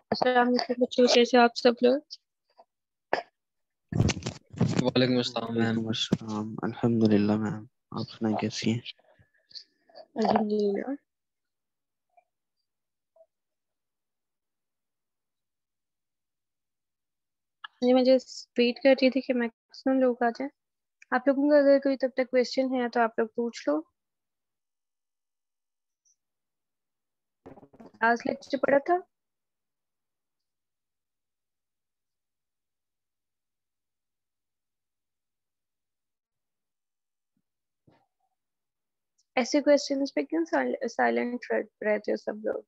अस्सलाम वालेकुम बच्चों, कैसे हो आप सब लोग। वालेकुम अस्सलाम मैम। वालेकुम अस्सलाम। अल्हम्दुलिल्लाह मैम। आप सुनाए कैसी हैं? अल्हम्दुलिल्लाह। जी, मैं जस्ट वेट कर रही थी कि मैक्सिमम लोग आ जाएं। आप लोगों का अगर कोई तब तक क्वेश्चन है तो आप लोग पूछ लो। आज लेक्चर पढ़ा था। ऐसे क्वेश्चंस पे क्यों साइलेंट रहते हो सब लोग।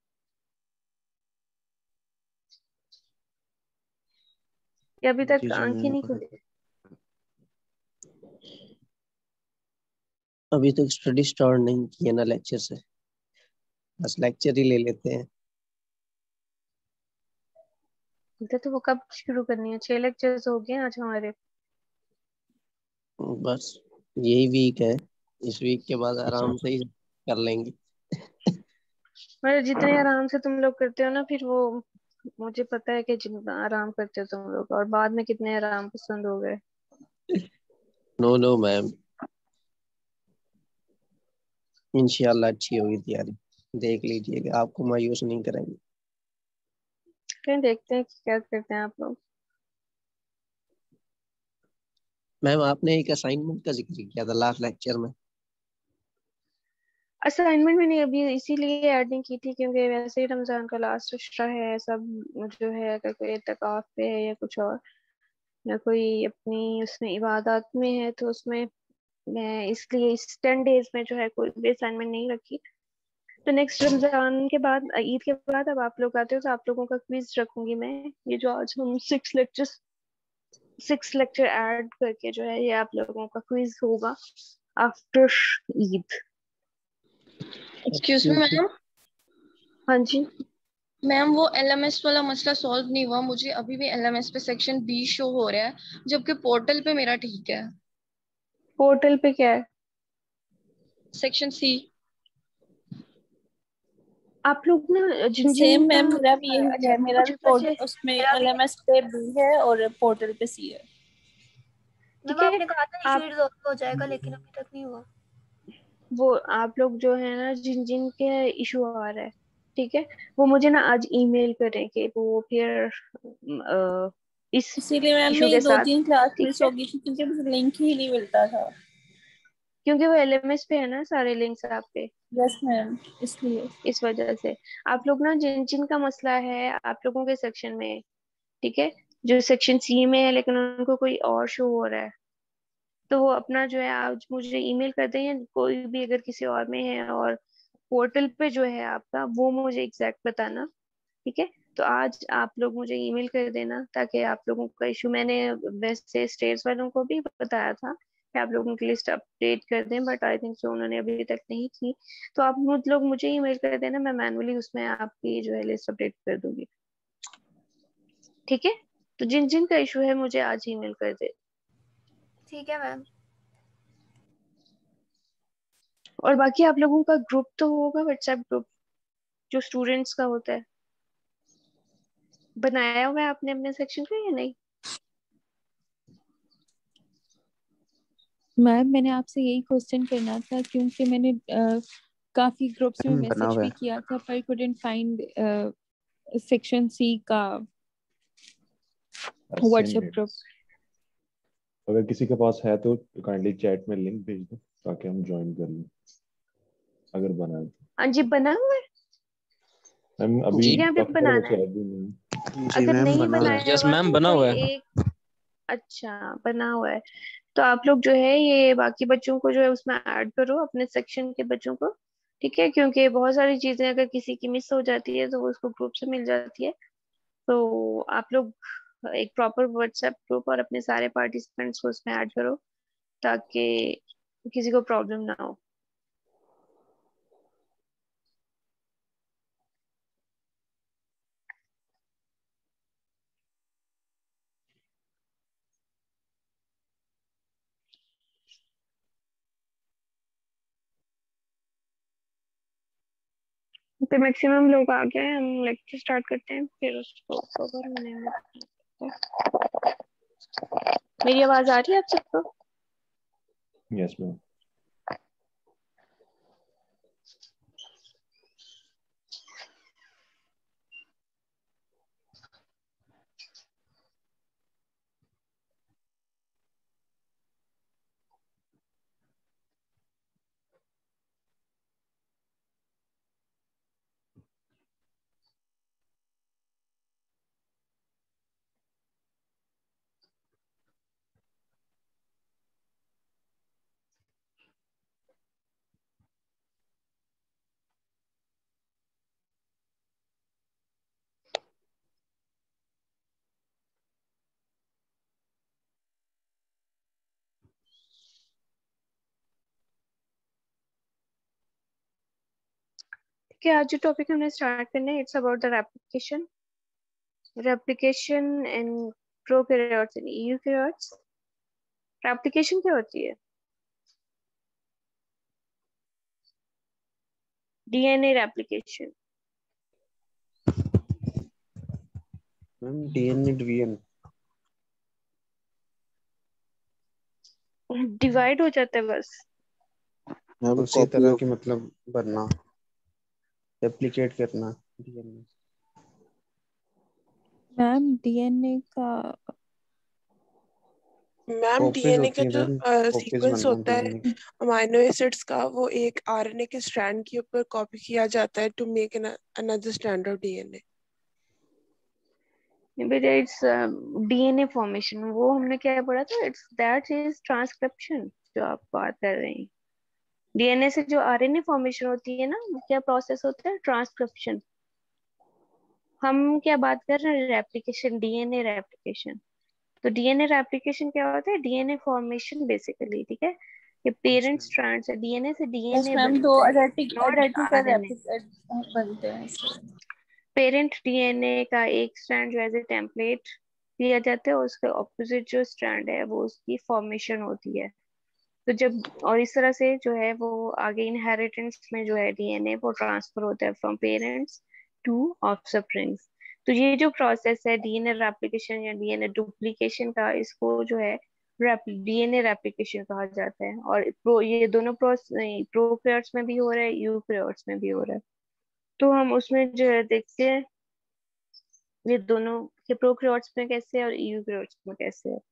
ये अभी जी तक जी आंख ही मैम, नहीं पढ़ा खुली। था। अभी तक स्टडी स्टार्ट नहीं किया ना लेक्चर से, बस लेक्चर ही ले लेते हैं। तो वो कब शुरू करनी है। 6 लेक्चर्स हो गए आज हमारे। बस यही वीक है, इस वीक के बाद आराम से ही कर लेंगे। मतलब जितने आराम से तुम लोग करते हो ना, फिर वो मुझे पता है कि जितना आराम करते हो तुम लोग और बाद में कितने आराम पसंद हो गए। नो नो मैम, इंशाल्लाह अच्छी होगी तैयारी। देख लीजिएगा, आपको मायूस नहीं करेंगे। फिर देखते हैं कि क्या करते हैं आप लोग। मैम आपने एक असाइनमेंट का जिक्र किया था लास्ट लेक्चर में। असाइनमेंट मैंने अभी इसीलिए ऐड नहीं की थी क्योंकि वैसे ही रमजान का लास्ट इश्रा है सब। जो है अगर कोई इत्तिकाफ पे है या कुछ और या कोई अपनी उसमें इबादत में है तो उसमें मैं इसलिए इस 10 डेज में जो है कोई भी असाइनमेंट नहीं रखी। तो नेक्स्ट रमजान के बाद ईद के बाद अब आप लोग आते हो तो आप लोगों का क्विज रखूंगी मैं। ये जो आज हम 6 लेक्चर ऐड करके जो है ये आप लोगों का क्विज होगा आफ्टर ईद। एक्सक्यूज मी क्योंकि मैम। हाँ जी। मैम वो एलएमएस वाला मसला सॉल्व नहीं हुआ, मुझे अभी भी एलएमएस पे सेक्शन बी शो हो रहा है जबकि पोर्टल पे मेरा ठीक है। पोर्टल पे क्या है। Section C. आप लोग ना जिन जिन सेम का मैम, मेरा भी यही अच्छा है। मेरा कुछ भी बच्चे पोर्ट उसमें मेरा भी एलएमएस पे बी है और पोर्टल पे सी है। ठीक मैम है। आपने कहा था इशू आप रिजॉल्व हो जाएगा लेकिन अभी तक नहीं हुआ। वो आप लोग जो है ना जिन जिन के इशू आ रहा है, ठीक है, वो मुझे ना आज ईमेल करें कि वो फिर इस इसीलिए मैम इशू मेरी के दो साथ। तीन क्लास ठीक मिस है, हो गई थी क्योंकि मुझे लिंक ही नहीं मिलता था। क्योंकि वो एलएमएस पे है ना सारे लिंक्स आप पे। यस मैम, इसलिए। इस वजह से आप लोग ना जिन जिन का मसला है आप लोगों के सेक्शन में, ठीक है, जो सेक्शन सी में है लेकिन उनको कोई और शो हो रहा है तो वो अपना जो है आज मुझे ईमेल कर दें या कोई भी अगर किसी और में है और पोर्टल पे जो है आपका वो मुझे एग्जैक्ट बताना। ठीक है। तो आज आप लोग मुझे ईमेल कर देना ताकि आप लोगों का इशू मैंने वैसे स्टेट्स वालों को भी बताया था कि आप लोगों की लिस्ट अपडेट कर दें बट आई थिंक सो उन्होंने अभी तक नहीं की। तो आप लोग मुझे ईमेल कर देना, मैं मैनुअली उसमें आपकी जो है लिस्ट अपडेट कर दूंगी। ठीक है। तो जिन जिन का इशू है मुझे आज ईमेल कर दे। ठीक है मैम। और बाकी आप लोगों का ग्रुप तो होगा, व्हाट्सएप ग्रुप जो स्टूडेंट्स का होता है, बनाया हुआ है आपने अपने सेक्शन का या नहीं। मैम मैंने आपसे यही क्वेश्चन करना था क्योंकि मैंने काफी ग्रुप्स में मैम बना मैसेज हुआ भी है। किया था पर couldn't फाइंड सेक्शन सी का व्हाट्सएप ग्रुप। असाइनमेंट्स अगर किसी के पास है तो काइंडली चैट में लिंक भेज दो ताकि हम ज्वाइन कर लें अगर बना है तो। हाँ जी, बना हुआ है। मैम अभी जी ठीक है, अभी काफी सारे बनाना बच्चे है। है भी नहीं। जी अगर मैम नहीं बना हुआ है। बनाया यस हुआ मैम तो बना कोई हुआ है। एक। अच्छा, बना हुआ है। तो आप लोग जो है ये बाकी बच्चों को जो है उसमें ऐड करो अपने सेक्शन के बच्चों को। ठीक है, क्योंकि बहुत सारी चीजें अगर किसी की मिस हो जाती है तो वो उसको ग्रुप से मिल जाती है। तो आप लोग एक प्रॉपर व्हाट्सएप ग्रुप और अपने सारे पार्टिसिपेंट्स को उसमें ऐड करो ताकि किसी को प्रॉब्लम ना हो। तो मैक्सिमम लोग आ गए हैं, हम लेक्चर स्टार्ट करते हैं फिर उसको कवर होने में। मेरी आवाज आ रही है आप सबको? Yes ma'am. कि आज जो टॉपिक हमने स्टार्ट करना है it's about the replication in prokaryotes and eukaryotes. Replication क्या होती है? DNA replication. Ma'am DNA division. Divide हो जाता है बस। उसी तरह की मतलब बनना, रेप्लिकेट करना डीएनए। मैम डीएनए का मैम कॉपीज डीएनए होती का है जो मैम, कॉपीज सीक्वेंस बनना होता है डीएनए। अमाइनो एसिड्स का, वो एक आरएनए के स्ट्रैंड के ऊपर कॉपी किया जाता है to make another strand of DNA. But it's DNA formation, वो हमने क्या पढ़ा था, इट्स दैट इज ट्रांसक्रिप्शन जो आप बात कर रहे हैं। डीएनए से जो आरएनए फॉर्मेशन होती है ना, वो क्या प्रोसेस होता है? ट्रांसक्रिप्शन। हम क्या बात कर रहे हैं? Replication, DNA replication. तो डीएनए रेप्लिकेशन क्या होता है? डीएनए फॉर्मेशन बेसिकली, ठीक है। ये पेरेंट अच्छा स्ट्रैंड से डीएनए से यस डीएनए मैम, दो बनते हैं, नॉट आइडेंटिकल आरएनए। बनते हैं। पेरेंट डीएनए का एक स्ट्रैंड जो एज ए टेम्पलेट लिया जाता है, उसके ऑपोजिट जो स्ट्रैंड है वो उसकी फॉर्मेशन होती है। तो जब, और इस तरह से जो है वो आगे इनहेरिटेंस में जो है डीएनए वो ट्रांसफर होता है फ्रॉम पेरेंट्स टू ऑफस्प्रिंग्स। तो ये जो प्रोसेस है डीएनए रेप्लिकेशन या डीएनए डुप्लीकेशन का, इसको जो है डीएनए रेप्लिकेशन कहा जाता है। और ये दोनों प्रोकैरियोट्स में भी हो रहा है, यूकैरियोट्स में भी हो रहा है। तो हम उसमें जो है देखते हैं ये दोनों के प्रोकैरियोट्स में कैसे है और यूकैरियोट्स में कैसे है।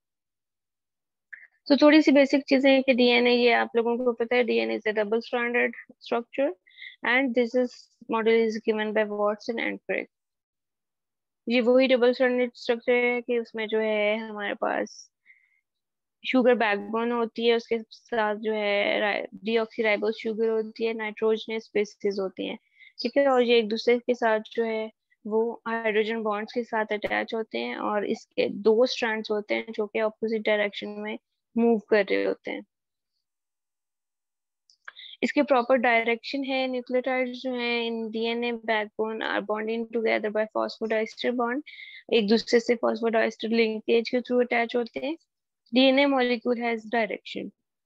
तो थोड़ी सी बेसिक चीजें हैं कि डीएनए, ये आप लोगों को पता है, DNA is a double stranded structure and this is model is given by Watson and Crick. ये वही डबल स्ट्रैंडेड स्ट्रक्चर है कि उसमें जो है हमारे पास शुगर बैकबोन होती है, उसके साथ जो है डीऑक्सीराइबोस शुगर होती है, नाइट्रोजनस बेसिस होती हैं, ठीक है। और ये एक दूसरे के साथ जो है वो हाइड्रोजन बॉन्ड्स के साथ अटैच होते हैं, और इसके दो स्ट्रैंड्स होते हैं जो कि ऑपोजिट डायरेक्शन में मूव कर रहे होते हैं। इसके प्रॉपर डायरेक्शन है, न्यूक्लियोटाइड्स जो है in DNA backbone are bonding together by phosphodiester bond, एक दूसरे से फॉस्फोडाइस्टर लिंकेज के थ्रू अटैच होते हैं। DNA molecule has direction.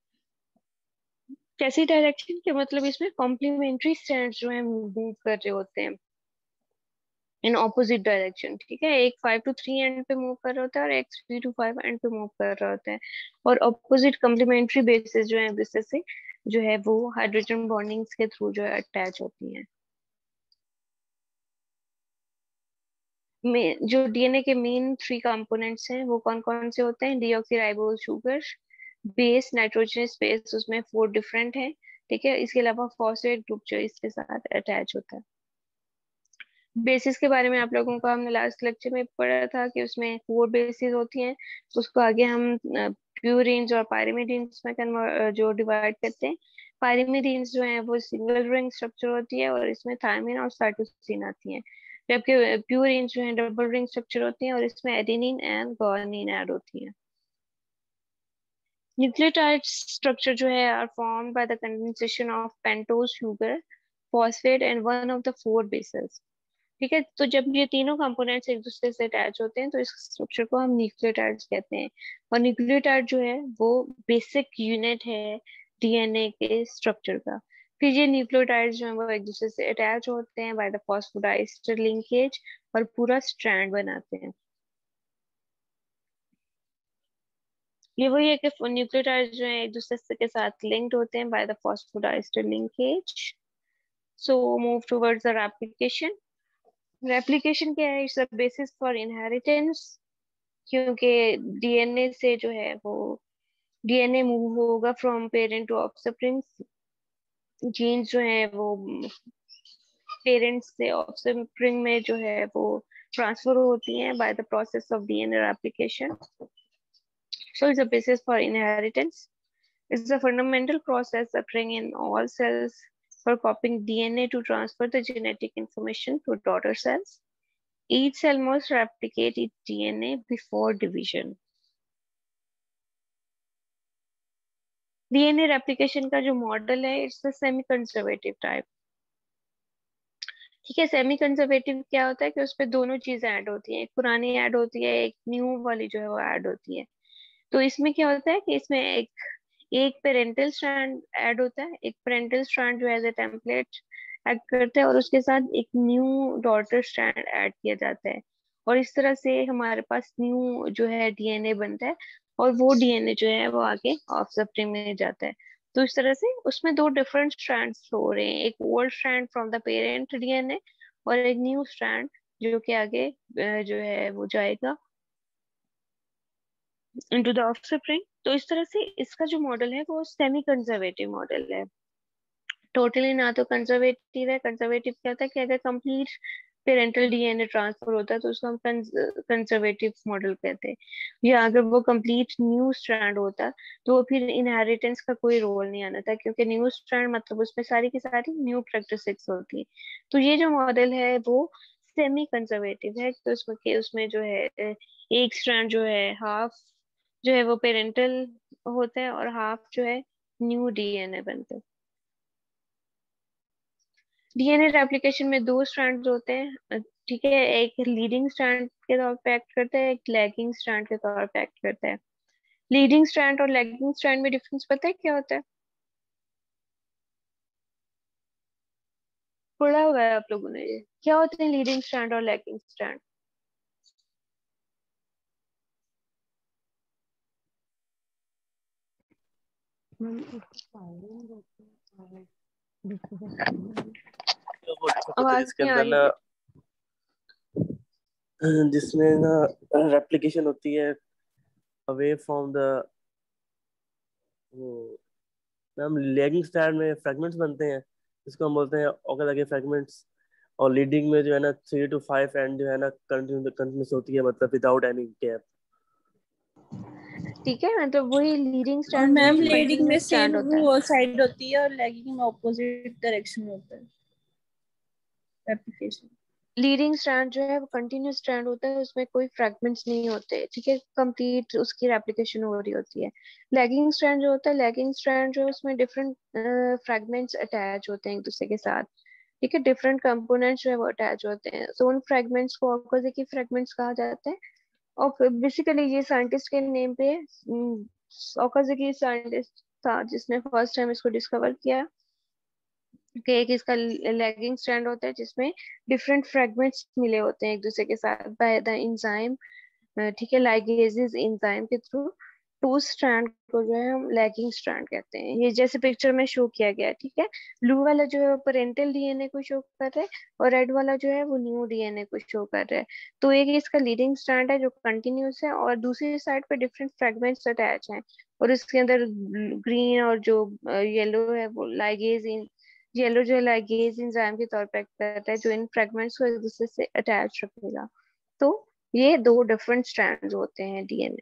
कैसी डायरेक्शन के मतलब इसमें कॉम्प्लीमेंट्री स्ट्रैंड्स जो है मूव कर रहे होते हैं इन ऑपोजिट डायरेक्शन, ठीक है। एक 5 to 3 एंड पे मूव कर रहा होता है और एक 3 to 5 एंड पे मूव कर रहा होता है। और ऑपोजिट कॉम्प्लीमेंट्री बेसिस जो है जिससे से जो है वो हाइड्रोजन बॉन्डिंग्स के थ्रू जो है अटैच होती हैं। जो डीएनए के मेन 3 कंपोनेंट्स हैं वो कौन कौन से होते हैं? Deoxyribose sugar, base nitrogenous base, उसमें 4 डिफरेंट है, ठीक है। इसके अलावा फॉस्फेट ग्रुप जो इसके साथ अटैच होता है। बेसिस के बारे में आप लोगों को हमने लास्ट लेक्चर में पढ़ा था कि उसमें 4 बेसिस होती हैं। उसको आगे हम प्यूरिन्स और पायरिमिडीन्स में जो डिवाइड करते हैं। पायरिमिडीन्स जो है वो सिंगल रिंग स्ट्रक्चर होती है और इसमें थायमिन और साइटोसिन आती हैं, जबकि प्यूरिन्स जो है डबल रिंग स्ट्रक्चर होती हैं और इसमें एडेनिन एंड गुआनिन ऐड होती हैं। न्यूक्लियोटाइड स्ट्रक्चर जो है are formed by the condensation of pentose sugar, phosphate and one of the 4 bases, ठीक है। तो जब ये तीनों कंपोनेंट्स एक दूसरे से अटैच होते हैं तो इस स्ट्रक्चर को हम न्यूक्लियोटाइड्स कहते हैं। और न्यूक्लियोटाइड जो है वो बेसिक यूनिट है डीएनए के स्ट्रक्चर का। फिर ये न्यूक्लियोटाइड्स जो है वो एक दूसरे से अटैच होते हैं बाय द फॉस्फोडाइस्टर लिंकेज और पूरा स्ट्रैंड बनाते हैं। ये वही है कि न्यूक्लियोटाइड्स जो है एक दूसरे के साथ लिंक्ड होते हैं by the phosphodiester linkage. So move towards the replication. Replication क्या है? It's the basis for inheritance, क्योंकि डीएनए से जो है वो डीएनए मूव होगा from parent to offspring. Genes जो है वो पेरेंट्स से ऑफस्प्रिंग में जो है वो ट्रांसफर होती हैं by the process of DNA replication. So it's a basis for inheritance. It's a fundamental process occurring in all cells for copying DNA to transfer the genetic information to daughter cells. Each cell must replicate its DNA before division. DNA replication का जो model है it's the semi conservative type. ठीक है, semi conservative क्या होता है कि उसपे दोनों चीजें ऐड होती हैं, एक पुरानी ऐड होती है, एक न्यू वाली जो है वो ऐड होती है। तो इसमें क्या होता है कि इसमें एक पेरेंटल स्ट्रैंड ऐड होता है, एक पेरेंटल स्ट्रैंड जो एज ए टेम्पलेट ऐड करता है और उसके साथ एक न्यू डॉटर स्ट्रैंड ऐड किया जाता है और इस तरह से हमारे पास न्यू जो है डीएनए बनता है और वो डीएनए जो है वो आगे ऑफस्प्रिंग में जाता है। तो इस तरह से उसमें दो डिफरेंट स्ट्रैंड्स हो रहे हैं, एक old strand from the parent DNA और एक न्यू स्ट्रैंड जो कि आगे जो है वो जाएगा इनटू द ऑफस्प्रिंग। तो इस तरह से इसका जो मॉडल है वो सेमी कंजर्वेटिव मॉडल है, टोटली ना तो कंजर्वेटिव है। कंजर्वेटिव क्या होता है कि अगर कंप्लीट पेरेंटल डीएनए ट्रांसफर होता है तो उसको हम कंजर्वेटिव मॉडल कहते हैं, या अगर वो कंप्लीट न्यू स्ट्रैंड होता तो फिर इनहेरिटेंस का कोई रोल नहीं आना था, क्योंकि न्यू स्ट्रैंड मतलब उसमें सारी की सारी न्यू कैरेक्टरिस्टिक्स होती है। तो ये जो मॉडल है वो सेमी कंजर्वेटिव है, तो उसमें जो है एक स्ट्रैंड जो है हाफ जो है वो पेरेंटल होता है और हाफ जो है न्यू डीएनए बनते हैं। डीएनए रेप्लिकेशन में दो स्ट्रैंड्स होते हैं, ठीक है, एक लीडिंग स्ट्रैंड के तौर पे एक्ट करता है, एक लैगिंग स्ट्रैंड के तौर पे एक्ट करता है। लीडिंग स्ट्रैंड और लैगिंग स्ट्रैंड में डिफरेंस पता है क्या होता है? पढ़ा हुआ है आप लोगों ने ये? क्या होते हैं लीडिंग स्ट्रैंड और लैगिंग स्ट्रैंड? आवाज जिसके नहीं आ अंदर रही ना है। जिसमें ना रेप्लिकेशन होती है अवे फ्रॉम द वो मैम लैगिंग स्ट्रैंड में फ्रेगमेंट्स बनते हैं जिसको हम बोलते हैं ओकर लगे फ्रेगमेंट्स। और लीडिंग में जो है ना 3 to 5 एंड जो है ना कंटिन्यूस होती है, मतलब विदाउट एनी गैप। ठीक है, मतलब वही लीडिंग और स्ट्रैंड जो मैम है लीडिंग में कंटिन्यूस सेम स्ट्रैंड होता है, वो साइड होती है और लैगिंग में ऑपोजिट डायरेक्शन में होता है एप्लीकेशन। लीडिंग स्ट्रैंड जो है वो कंटिन्यूस स्ट्रैंड होता है, उसमें कोई फ्रैगमेंट्स नहीं होते, ठीक है, कंप्लीट उसकी रेप्लिकेशन हो रही होती है। लैगिंग स्ट्रैंड जो होता है, लैगिंग स्ट्रैंड जो है उसमें डिफरेंट फ्रैगमेंट्स अटैच होते हैं एक दूसरे के साथ, ठीक है, डिफरेंट कंपोनेंट्स जो है वो अटैच होते हैं, तो उन फ्रैगमेंट्स को ऑपोजिट फ्रैगमेंट्स कहा जाता है। और बेसिकली ये साइंटिस्ट के नेम पे ओकाज़की साइंटिस्ट था जिसने फर्स्ट टाइम इसको डिस्कवर किया कि एक इसका लैगिंग स्ट्रैंड होता है जिसमें डिफरेंट फ्रेगमेंट्स मिले होते हैं एक दूसरे के साथ बाय द एंजाइम, ठीक है, लाइगेजेस एंजाइम के थ्रू। तो उस स्ट्रैंड को जो है हम लैगिंग स्ट्रैंड कहते हैं। ये जैसे पिक्चर में शो किया गया है, ठीक है, ब्लू वाला जो है वो पेरेंटल डीएनए को शो कर रहा है और रेड वाला जो है वो न्यू डीएनए को शो कर रहा है। तो एक इसका लीडिंग स्ट्रैंड है जो कंटिन्यूस है और दूसरी साइड पे डिफरेंट फ्रेगमेंट्स अटैच हैं और इसके अंदर ग्रीन और जो येलो है वो लाइगेज, येलो जो है लाइगेज एंजाइम के तौर पर एक्ट करता है जो इन फ्रेगमेंट्स को एक दूसरे से अटैच रखेगा। तो ये दो डिफरेंट स्ट्रैंड्स होते हैं डीएनए।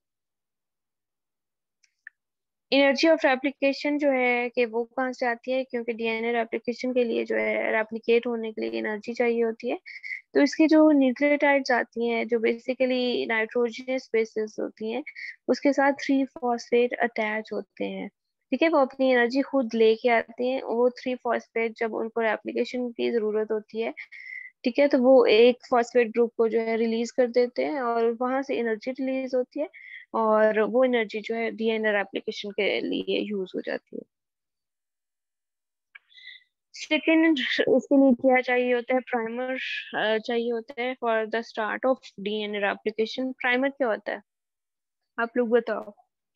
एनर्जी ऑफ रेप्लिकेशन जो है कि वो कहाँ से आती है, क्योंकि डीएनए रेप्लिकेशन के लिए जो है रेप्लिकेट होने के लिए एनर्जी चाहिए होती है। तो इसकी जो न्यूक्लियोटाइड्स आती हैं जो बेसिकली नाइट्रोजनस बेसेस होती हैं उसके साथ 3 फॉस्फेट अटैच होते हैं, ठीक है, वो अपनी एनर्जी खुद लेके आते हैं। वो 3 फॉस्फेट जब उनको रेप्लिकेशन की जरूरत होती है, ठीक है, तो वो एक फॉस्फेट ग्रुप को जो है रिलीज कर देते हैं और वहां से एनर्जी रिलीज होती है और वो एनर्जी जो है डीएनए रेप्लिकेशन के लिए यूज हो जाती है। सेकेंड इसके लिए क्या चाहिए होता है, प्राइमर चाहिए होता है for the start of DNA replication. Primer क्या होता है आप लोग बताओ।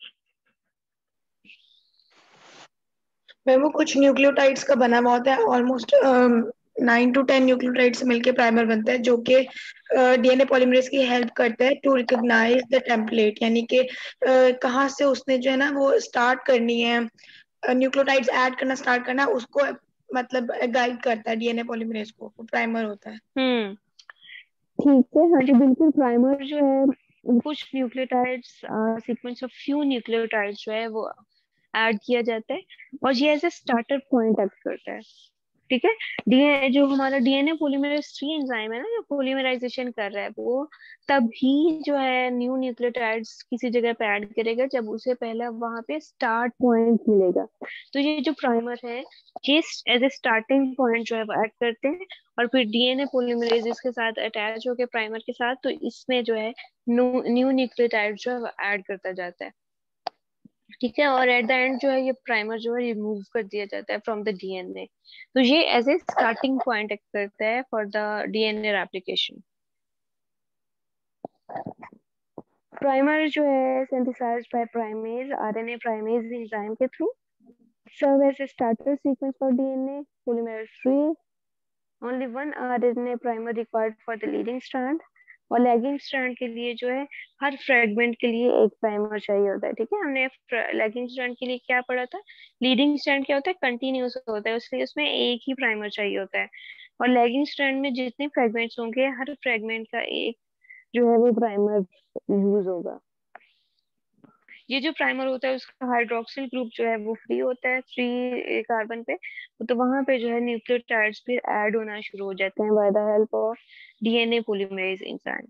मैम वो कुछ न्यूक्लियोटाइड्स का बना हुआ होता है, ऑलमोस्ट 9 to 10 न्यूक्लियोटाइड से मिलके प्राइमर बनता है, जो कि डीएनए पॉलीमरेज की हेल्प करता है टू रिकॉग्नाइज द टेम्पलेट, यानी कि कहाँ से उसने जो है ना वो स्टार्ट करनी है, न्यूक्लियोटाइड्स ऐड करना स्टार्ट करना, उसको मतलब गाइड करता है डीएनए पॉलीमरेज को, वो प्राइमर होता है। ठीक है, हाँ जी बिल्कुल। प्राइमर जो है कुछ nucleotides, sequence of few nucleotides जो है वो ऐड किया जाता है और ये as a starter point act करता है। ठीक है, डीएनए जो हमारा डीएनए पॉलीमरेज 3 एंजाइम है ना, जो पॉलीमराइजेशन कर रहा है, वो तभी जो है न्यू न्यूक्लियोटाइड्स किसी जगह पे ऐड करेगा जब उसे पहला वहां पे स्टार्ट पॉइंट मिलेगा। तो ये जो प्राइमर है ये एज ए स्टार्टिंग पॉइंट जो है वो ऐड करते हैं और फिर डीएनए पॉलीमरेज के साथ अटैच होकर प्राइमर के साथ, तो इसमें जो है न्यू न्यूक्लियोटाइड जो है वो ऐड करता जाता है। ठीक है, और एट द एंड जो है ये प्राइमर जो है रिमूव कर दिया जाता है फ्रॉम द डीएनए। तो ये as a starting point act करता है for the DNA replication. Primer जो है synthesised by primase RNA primase enzyme के through, serve as a starter sequence for DNA polymerase 3। Only one RNA primer required for the leading strand, और lagging strand के लिए जो है हर fragment के लिए एक प्राइमर चाहिए होता है। ठीक है, हमने लैगिंग स्ट्रैंड के लिए क्या पढ़ा था, लीडिंग स्ट्रैंड क्या होता है, कंटिन्यूस होता है, इसलिए उसमें एक ही प्राइमर चाहिए होता है। और लैगिंग स्ट्रैंड में जितने फ्रेगमेंट्स होंगे हर फ्रेगमेंट का एक जो है वो प्राइमर यूज होगा। ये जो प्राइमर होता है उसका हाइड्रोक्सिल ग्रुप जो है वो फ्री होता है 3 कार्बन पे, तो वहां पे जो है न्यूक्लियोटाइड्स फिर ऐड होना शुरू हो जाते हैं by the help of DNA polymerase enzyme.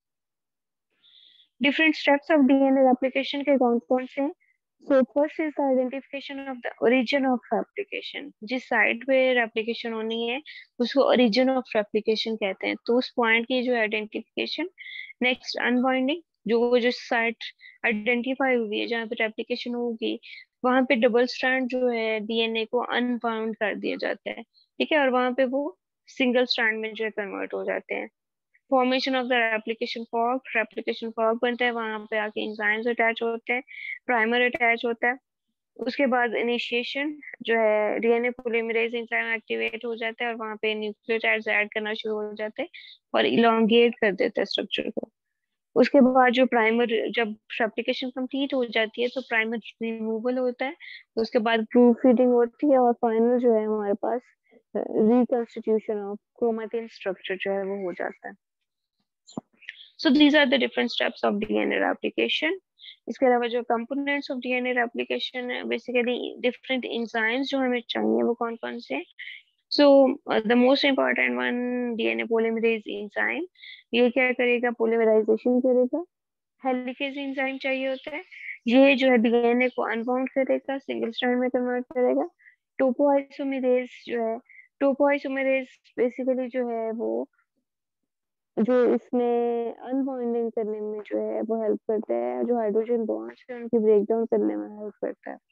Different steps of DNA replication के कौन कौन से हैं? So first is the identification of the origin of replication. जिस साइट पे रेप्लिकेशन होनी है उसको ओरिजिन ऑफ रेप्लिकेशन कहते हैं, तो उस पॉइंट की जो आइडेंटिफिकेशन। नेक्स्ट अनबाइंडिंग, जो साइट आइडेंटिफाई हुई है जहाँ पे रेप्लिकेशन होगी वहां पे डबल स्ट्रैंड जो है डीएनए को अनबाउंड कर दिया जाता है। ठीक है, और वहां पे वो सिंगल स्ट्रैंड में जो है कन्वर्ट हो जाते हैं। Formation of the replication fork बनता है, वहां पे आके एंजाइम्स अटैच होते हैं, प्राइमर अटैच होता है। उसके बाद इनिशिएशन जो है डीएनए पॉलीमरेज एंजाइम एक्टिवेट हो जाता है और वहां पे न्यूक्लियोटाइड्स ऐड करना शुरू हो जाते हैं और इलोंगेट कर देता है स्ट्रक्चर को। उसके बाद जो प्राइमर, जब रेप्लिकेशन कंप्लीट हो जाती है तो प्राइमर रिमूवल होता है, उसके बाद प्रूफ फीडिंग होती है और फाइनल जो है हमारे पास रिकंस्टिट्यूशन ऑफ क्रोमेटिन स्ट्रक्चर जो है वो हो जाता है। So these are the different steps of DNA replication. इसके अलावा जो components of DNA replication है, basically different enzymes जो हमें चाहिए वो कौन कौन से। So the most important one DNA polymerase enzyme, ये क्या करेगा, polymerization करेगा। हेलिकेज एंजाइम चाहिए होता है, ये जो है डीएनए को अनबाउंड करेगा, सिंगल स्ट्रैंड में कन्वर्ट करेगा। टोपोआइसोमेरेज जो है, टोपोआइसोमेरेज बेसिकली जो है वो जो इसमें अनबाइंडिंग करने में जो है वो हेल्प करता है, जो हाइड्रोजन बॉन्ड्स है उनकी ब्रेकडाउन करने में हेल्प करता है।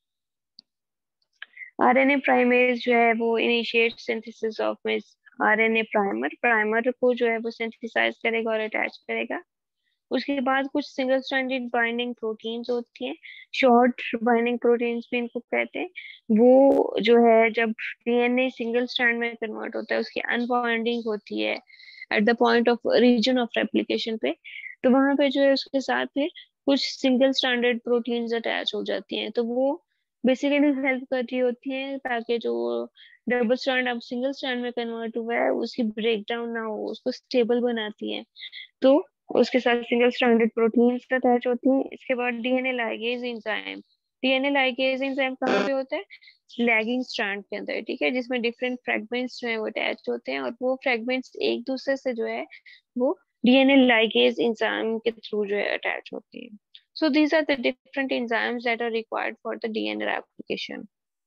आरएनए प्राइमेज जो है वो initiate synthesis of RNA primer को जो है वो सिंथेसाइज करेगा और अटैच करेगा। उसके बाद कुछ सिंगल स्ट्रैंडेड बाइंडिंग प्रोटीन्स होती हैं, शॉर्ट बाइंडिंग प्रोटीन्स भी इनको कहते हैं। वो जो है जब डीएनए सिंगल स्ट्रैंड में कन्वर्ट होता है उसकी अनबाइंडिंग होती है at the point of region of replication पे, तो वहां पे जो है उसके साथ फिर कुछ सिंगल स्ट्रैंडेड प्रोटीन्स अटैच हो जाती हैं, तो वो बेसिकली हेल्प कर रही होती है ताकि जो डबल स्ट्रैंड अब सिंगल स्ट्रैंड में कन्वर्ट हुआ है उसकी ब्रेकडाउन ना हो, उसको स्टेबल बनाती है। तो उसके साथ सिंगल स्ट्रैंडेड प्रोटीन्स अटैच होती हैं। इसके बाद DNA ligase enzyme, DNA ligase enzyme कहाँ पे होता है, लैगिंग स्ट्रैंड के अंदर। ठीक है, जिसमें डिफरेंट फ्रेगमेंट्स जो है वो अटैच होते हैं और वो फ्रेगमेंट्स एक दूसरे से जो है वो डीएनए लाइगेज एंजाइम के थ्रू जो है अटैच होती है। So these are the different enzymes that are required for the DNA replication.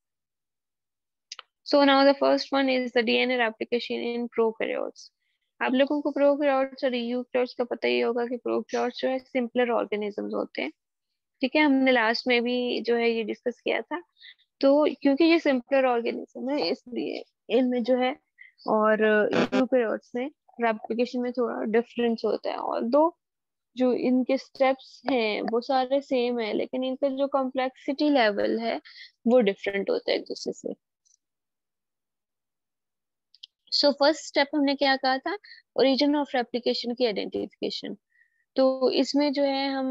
So now the first one is the DNA replication in prokaryotes. आप लोगों को प्रोकैरियोट्स और यूकैरियोट्स का पता ही होगा कि प्रोकैरियोट्स जो है सिंपलर ऑर्गेनिजम्स होते हैं। ठीक है, हमने लास्ट में भी जो है ये डिस्कस किया था। तो क्योंकि ये सिंपलर ऑर्गेनिज्म है इसलिए इनमें जो है, और यूकेरियोट्स में रेप्लिकेशन में थोड़ा डिफरेंस होता है। और दो जो इनके स्टेप्स हैं वो सारे सेम है, लेकिन इनका जो कॉम्प्लेक्सिटी लेवल है वो डिफरेंट होता है एक दूसरे से। सो फर्स्ट स्टेप हमने क्या कहा था, ओरिजिन ऑफ रेप्लिकेशन की आइडेंटिफिकेशन। तो इसमें जो है हम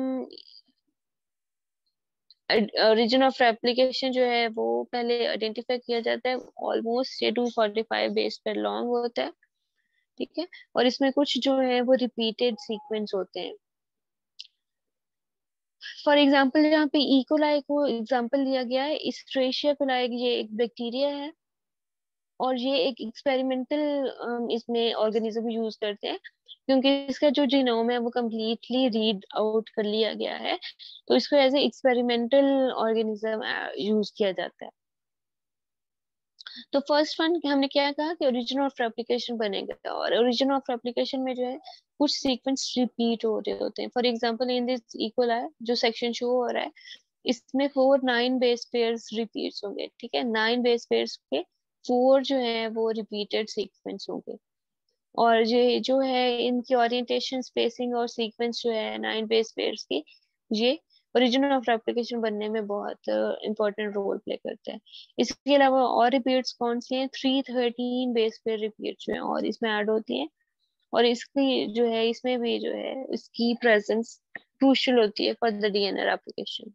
ओरिजिन ऑफ रेप्लिकेशन जो है वो पहले आइडेंटिफाई किया जाता है। ऑलमोस्ट ये 245 बेस पर लॉन्ग होता है, ठीक है। और इसमें कुछ जो है वो रिपीटेड सीक्वेंस होते हैं। फॉर एग्जाम्पल यहाँ पे इकोलाई को एग्जाम्पल दिया गया है। इस्ट्रेशिया कोलाई ये एक बैक्टीरिया है, और ये एक एक्सपेरिमेंटल इसमें ऑर्गेनिज्म यूज करते हैं, क्योंकि इसका जो जीनोम है वो कम्प्लीटली रीड आउट कर लिया गया है, तो इसको as a experimental organism use किया जाता है। तो फर्स्ट वन हमने क्या कहा कि ओरिजिन ऑफ रेप्लिकेशन बनेगा, और ओरिजिन ऑफ रेप्लिकेशन में जो है कुछ सीक्वेंस रिपीट हो रहे होते हैं। For example in this E coli जो सेक्शन शो हो रहा है, इसमें 9 बेस पेयर्स रिपीट्स होंगे, ठीक है। 9 बेस पेयर्स के 4 जो है वो रिपीटेड सीक्वेंस होंगे, और ये जो है इनकी ओरिएंटेशन, स्पेसिंग और सीक्वेंस जो है 9 बेस पेयर्स की, ये ओरिजिन ऑफ रेप्लिकेशन बनने में बहुत इंपॉर्टेंट रोल प्ले करते हैं। इसके अलावा और रिपीट्स कौन सी हैं, 313 बेस पेयर रिपीट जो है और इसमें ऐड होती है, और इसकी जो है इसमें भी जो है इसकी प्रेजेंस क्रूशियल होती है for the DNA replication.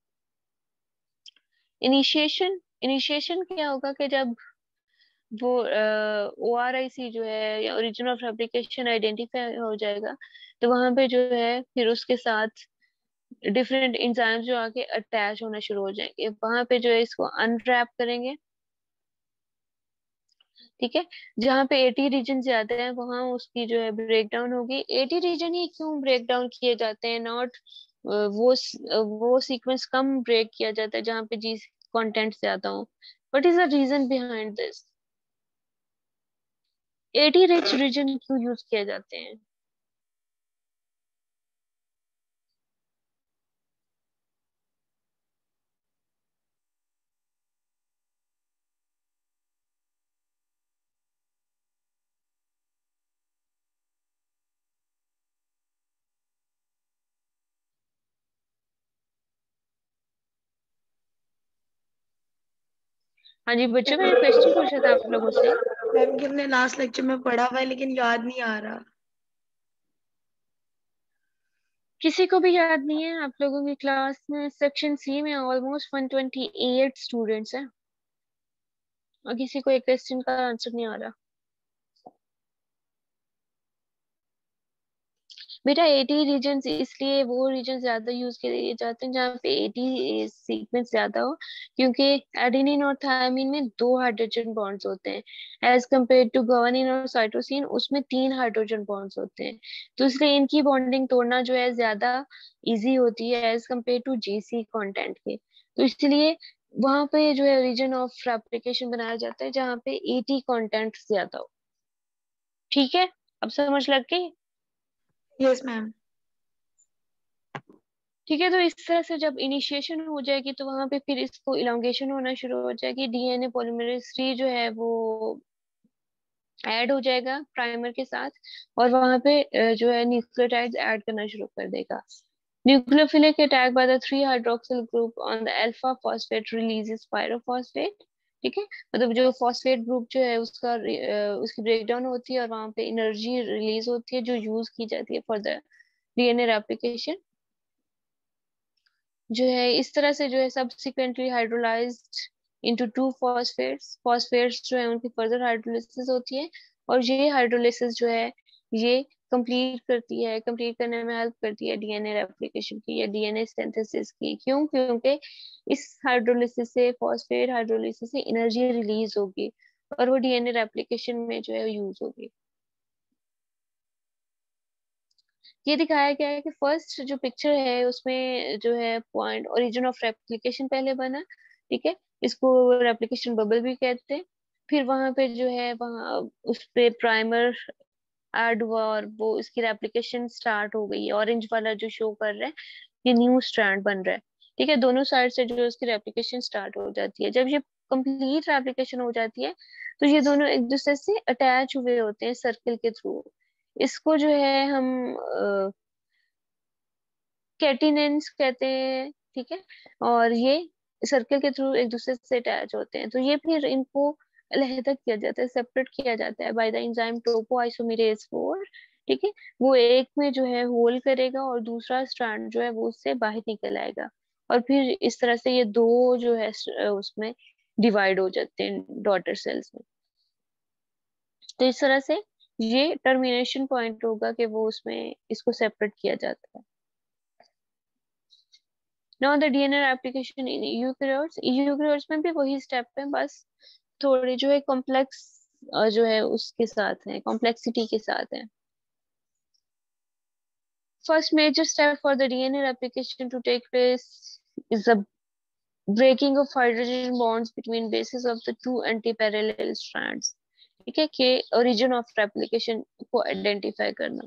Initiation initiation क्या होगा कि जब वो ORIC जो है या ओरिजिन ऑफ रेप्लिकेशन आइडेंटिफाई हो जाएगा, तो वहां पे जो है फिर उसके साथ डिफरेंट एंजाइम्स जो आके अटैच होना शुरू हो जाएंगे, वहां पे जो है इसको अनरैप करेंगे, ठीक है। जहाँ पे 80 रीजन ज्यादा है वहां उसकी जो है ब्रेक डाउन होगी। 80 रीजन ही क्यों ब्रेक डाउन किए जाते हैं, नॉट वो सीक्वेंस कम ब्रेक किया जाता है जहाँ पे जी कंटेंट ज्यादा हो। What is the reason behind this? 80 rich region क्यों यूज किए जाते हैं? हाँ जी बच्चों, मैंने क्वेश्चन पूछा था आप लोगों से। मैम कि हमने लास्ट लेक्चर में पढ़ा हुआ है लेकिन याद नहीं आ रहा। किसी को भी याद नहीं है? आप लोगों की क्लास में सेक्शन सी में ऑलमोस्ट 128 स्टूडेंट्स हैं, और किसी को एक क्वेश्चन का आंसर नहीं आ रहा। बेटा 80 रीजन इसलिए वो रीजन ज्यादा यूज किए जाते हैं जहाँ पे 80 सीक्वेंस ज्यादा हो, क्योंकि एडेनिन और थायमिन में 2 हाइड्रोजन बॉन्ड्स होते हैं एज कम्पेयर टू ग्वानिन और साइटोसिन, उसमें 3 हाइड्रोजन बॉन्ड्स होते हैं। तो इसलिए इनकी बॉन्डिंग तोड़ना जो है ज्यादा इजी होती है as compare to GC content के। तो इसलिए वहां पे जो है रीजन ऑफ रेप्लिकेशन बनाया जाता है जहाँ पे 80 कंटेंट ज्यादा हो, ठीक है। अब समझ लग गई? Yes ma'am. ठीक है। तो इस तरह से जब इनिशिएशन हो जाएगी तो वहां पे फिर इसको इलांगेशन होना शुरू हो जाएगी, डीएनए पॉलीमरेज 3 जो है वो ऐड हो जाएगा प्राइमर के साथ, और वहां पे जो है न्यूक्लियोटाइड्स ऐड करना शुरू कर देगा। Nucleophilic attack by the 3 hydroxyl group on the alpha phosphate releases pyrophosphate, ठीक है। मतलब जो फॉस्फेट ग्रुप जो है उसका उसकी ब्रेकडाउन होती है और वहां पे एनर्जी रिलीज होती है जो यूज की जाती है फॉर द डीएनए रेप्लिकेशन। जो है इस तरह से जो है subsequently hydrolysed into 2 phosphates. Phosphates जो है उनकी फर्दर हाइड्रोलिसिस होती है, और ये हाइड्रोलिसिस जो है ये कंप्लीट करने में हेल्प करती है डीएनए रेप्लिकेशन की या डीएनए सिंथेसिस की। क्यों? क्योंकि इस हाइड्रोलिसिस से, फॉस्फेट हाइड्रोलिसिस से एनर्जी रिलीज होगी और वो डीएनए रेप्लिकेशन में जो है यूज होगी। ये दिखाया गया है कि फर्स्ट जो पिक्चर है उसमें जो है पॉइंट ओरिजिन ऑफ रेप्लिकेशन पहले बना, ठीक है। इसको रेप्लिकेशन बबल भी कहते हैं। फिर वहां पे जो है वहां उस पे प्राइमर ऐड हुआ और वो इसकी रेप्लिकेशन स्टार्ट हो गई है। ऑरेंज वाला जो शो कर रहा है ये न्यू स्ट्रैंड बन रहा है। ठीक है, दोनों साइड से जो है उसकी रेप्लिकेशन स्टार्ट हो जाती है। जब ये कंप्लीट रेप्लिकेशन हो जाती है तो ये दोनों एक दूसरे से अटैच हुए होते हैं सर्किल के थ्रू। इसको जो है हम कैटिनेंस कहते हैं, ठीक है। और ये सर्किल के थ्रू एक दूसरे से अटैच होते हैं, तो ये फिर इनको अलहदा किया जाता है, सेपरेट किया जाता है बाय द एंजाइम टोपोआइसोमेरेज 4, ठीक है। वो एक में जो है होल्ड करेगा और दूसरा स्ट्रैंड जो है वो उससे बाहर निकल आएगा, और फिर इस तरह से ये दो जो है उसमें डिवाइड हो जाते हैं डॉटर सेल्स में। तो इस तरह से ये टर्मिनेशन पॉइंट होगा कि वो उसमें इसको सेपरेट किया जाता है। Now the DNA application in eukaryotes में भी वही स्टेप है, बस थोड़े जो है कॉम्प्लेक्स जो है उसके साथ है, कॉम्प्लेक्सिटी के साथ है। First major step for the DNA replication to take place is the breaking of hydrogen bonds between bases of the two antiparallel strands, ठीक है, के origin of replication को आइडेंटिफाई करना।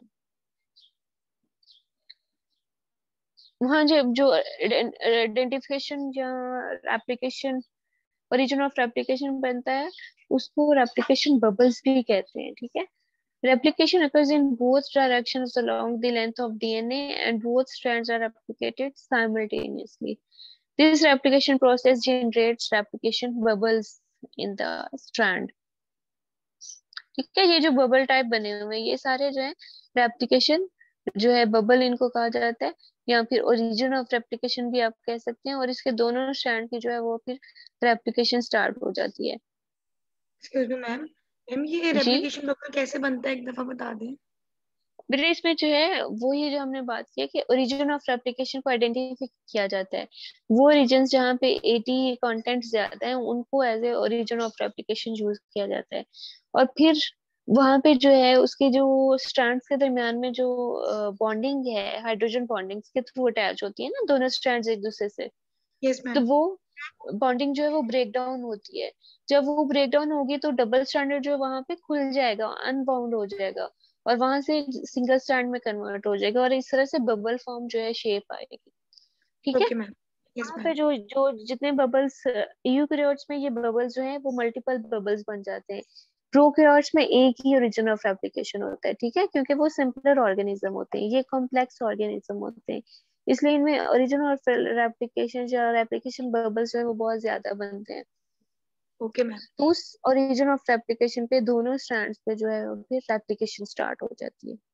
वहाँ जो आइडेंटिफिकेशन या रेप्लिकेशन ओरिजिन ऑफ रेप्लिकेशन बनता है उसको रेप्लिकेशन बबल्स भी कहते हैं, ठीक है। Replication occurs in both directions along the length of DNA and both strands are replicated simultaneously. This replication process generates replication bubbles in the strand. ठीक है, ये जो बबल टाइप बने हुए हैं ये सारे जो है रेप्लिकेशन जो है बबल इनको कहा जाता है, या फिर ओरिजिन ऑफ रेप्लिकेशन भी आप कह सकते हैं। और इसके दोनों स्ट्रैंड की जो है वो फिर रेप्लिकेशन स्टार्ट हो जाती है। एक्सक्यूज मी मैम, ये जी रेप्लिकेशन बबल कैसे बनता है, एक दफा बता दें। बेटा, इसमें जो है वो ये जो हमने बात की है कि ओरिजिन ऑफ रेप्लिकेशन को आइडेंटिफाई किया जाता है। वो रीजन्स जहाँ पे 80 कंटेंट ज्यादा है उनको as a origin of replication use किया जाता है। और फिर वहां पे जो है उसके जो स्ट्रैंड्स के दरमियान में जो बॉन्डिंग है हाइड्रोजन बॉन्डिंग्स के थ्रू अटैच होती है ना दोनों स्ट्रैंड्स एक दूसरे से, यस तो मैम। वो बॉन्डिंग जो है वो ब्रेक डाउन होती है। जब वो ब्रेक डाउन होगी तो डबल स्टैंडर्ड जो है वहां पे खुल जाएगा, अनबाउंड हो जाएगा और वहां से सिंगल स्टैंड में कन्वर्ट हो जाएगा, और इस तरह से बबल फॉर्म जो है शेप आएगी, ठीक है। Okay ma'am. यस वहां पे मैम। जो जो जितने बबल्स यूकैरियोट्स में ये बबल्स जो है वो मल्टीपल बबल्स बन जाते हैं। प्रोकैरियोट्स में एक ही ओरिजिन ऑफ रेप्लिकेशन होता है, ठीक है, क्योंकि वो सिंपलर ऑर्गेनिज्म होते हैं, ये कॉम्प्लेक्स ऑर्गेनिज्म होते हैं, इसलिए इनमें ओरिजिन ऑफ रेप्लिकेशन या रेप्लिकेशन बबल्स जो है वो बहुत ज्यादा बनते हैं। Okay ma'am. तो उस ओरिजिन ऑफ रेप्लिकेशन पे दोनों स्ट्रैंड्स पे जो है वो फिर रेप्लिकेशन स्टार्ट हो जाती है।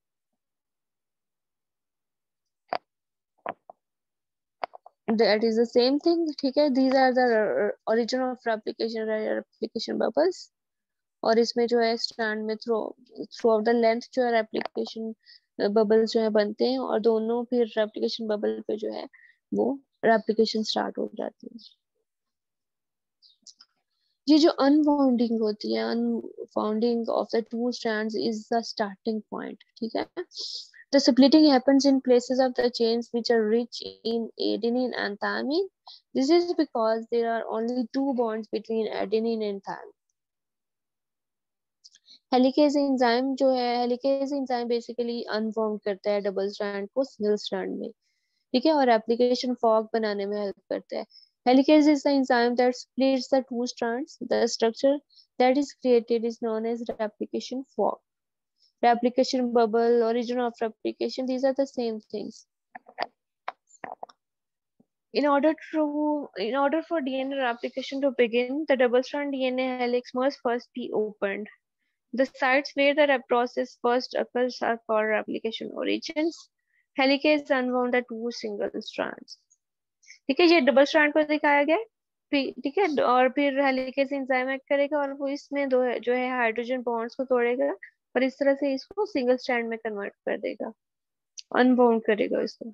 That is the same thing, ठीक है। These are the origin of replication bubbles, और इसमें जो है स्ट्रैंड में थ्रू आउट द लेंथ जो है रेप्लिकेशन बबल्स जो है बनते हैं, और दोनों फिर रेप्लिकेशन बबल पे जो है वो रेप्लिकेशन स्टार्ट हो जाती है। ये जो अनबाउंडिंग होती है, unbounding of the two strands is the starting point, ठीक है। The splitting happens in places of the chains which are rich in adenine and thymine. This is because there are only two bonds between adenine and thymine. Helicase enzyme जो है, helicase enzyme basically unbound करता है double strand को single strand में, ठीक है, और application fog बनाने में हेल्प करता है। Helicase is the enzyme that splits the two strands. The structure that is created is known as replication fork. Replication bubble, origin of replication, these are the same things. In order for DNA replication to begin, the double-strand DNA helix must first be opened. The sites where the process first occurs are called replication origins. Helicase unwound the two single strands. ठीक है, ये double strand को दिखाया गया है, ठीक है, और फिर हेलिकेज एंजाइम एक्ट करेगा और वो इसमें दो है, जो है हाइड्रोजन बॉन्ड्स को तोड़ेगा और इस तरह से इसको सिंगल स्ट्रैंड में कन्वर्ट कर देगा, अनबाउंड करेगा इसको।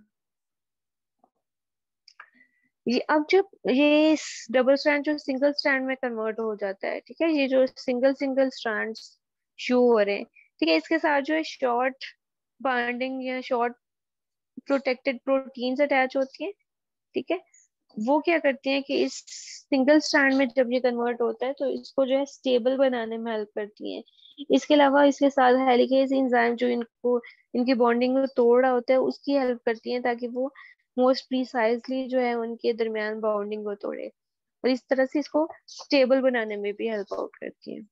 ये अब जब ये डबल स्ट्रैंड जो सिंगल स्ट्रैंड में कन्वर्ट हो जाता है, ठीक है, ये जो सिंगल स्ट्रैंड्स शो हो रहे हैं, ठीक है, इसके साथ जो है शॉर्ट बाइंडिंग या शॉर्ट प्रोटेक्टेड प्रोटीन्स अटैच होती है, ठीक है। वो क्या करती हैं कि इस सिंगल स्ट्रैंड में जब ये कन्वर्ट होता है तो इसको जो है स्टेबल बनाने में हेल्प करती हैं। इसके अलावा इसके साथ हेलिकेज एंजाइम जो इनको इनकी बॉन्डिंग को तोड़ रहा होता है उसकी हेल्प करती हैं, ताकि वो मोस्ट प्रिसाइजली जो है उनके दरमियान बाउंडिंग को तोड़े, और इस तरह से इसको स्टेबल बनाने में भी हेल्प आउट करती है।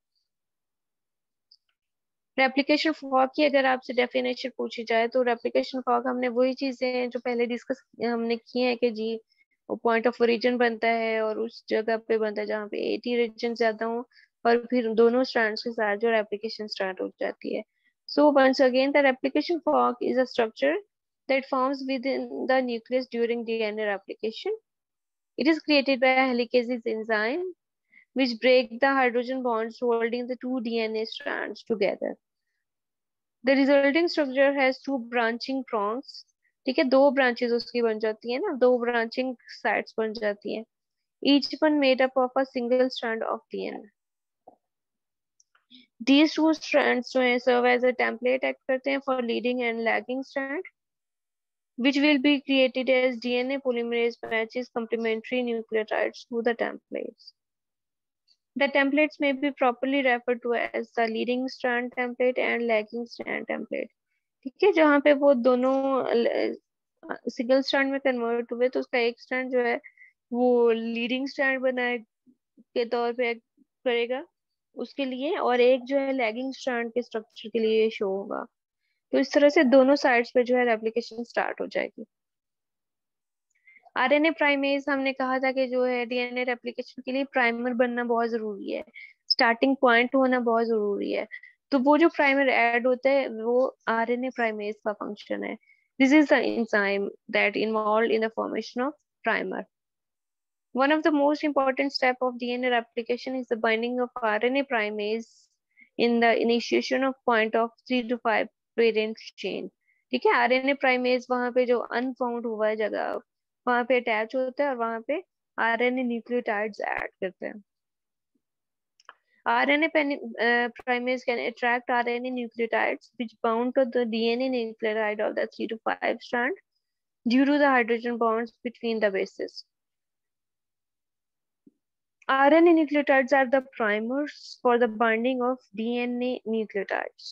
रेप्लिकेशन फॉर्क की अगर आपसे डेफिनेशन पूछी जाए तो रेप्लिकेशन फॉर्क हमने वही चीजें हैं जो पहले डिस्कस हमने की है कि जी वो पॉइंट ऑफ ओरिजिन बनता है और उस जगह पे बनता है जहाँ पे 80 रीजन ज्यादा हो, और फिर दोनों स्ट्रैंड्स के साथ जो रेप्लिकेशन स्टार्ट हो जाती है। So once again the replication fork is a structure that forms within the nucleus during DNA replication. It is created by a helicases enzyme which break the hydrogen bonds holding the two DNA strands together. The resulting structure has two branching prongs. ठीक है, दो branches उसकी बन जाती है ना, दो branching sides बन जाती हैं, each one made up of a single strand of DNA. These two strands जो है serve as a template act करते हैं for leading and lagging strand, which will be created as DNA polymerase matches complementary nucleotides to the templates. The templates may be properly referred to as the leading strand template and lagging strand template. ठीक है, जहाँ पे वो दोनों single strand में convert हुए तो उसका एक स्ट्रैंड जो है वो लीडिंग स्ट्रैंड बनाए के तौर पे करेगा उसके लिए, और एक जो है लैगिंग स्ट्रैंड के स्ट्रक्चर के लिए शो होगा। तो इस तरह से दोनों साइड्स पे जो है रेप्लिकेशन स्टार्ट हो जाएगी। आरएनए प्राइमेज हमने कहा था कि जो है डीएनए रेप्लिकेशन के लिए प्राइमर बनना बहुत जरूरी है, स्टार्टिंग पॉइंट होना बहुत जरूरी है। तो वो जो प्राइमर ऐड होता है वो आरएनए प्राइमेज का फंक्शन है। This is the enzyme that involved in the formation of primer. One of the most important step of DNA replication is the binding of RNA primase in the initiation of point of 3 to 5 parent chain. ठीक है, RNA primase वहां पे जो अनफाउंड हुआ है जगह वहां पे अटैच होता है और वहां पे आरएनए न्यूक्लियोटाइड्स ऐड करते हैं। RNA primase can attract RNA nucleotides which bound to the DNA nucleotide of the 3 to 5 strand due to the hydrogen bonds between the bases. RNA nucleotides are the primers for the binding of DNA nucleotides.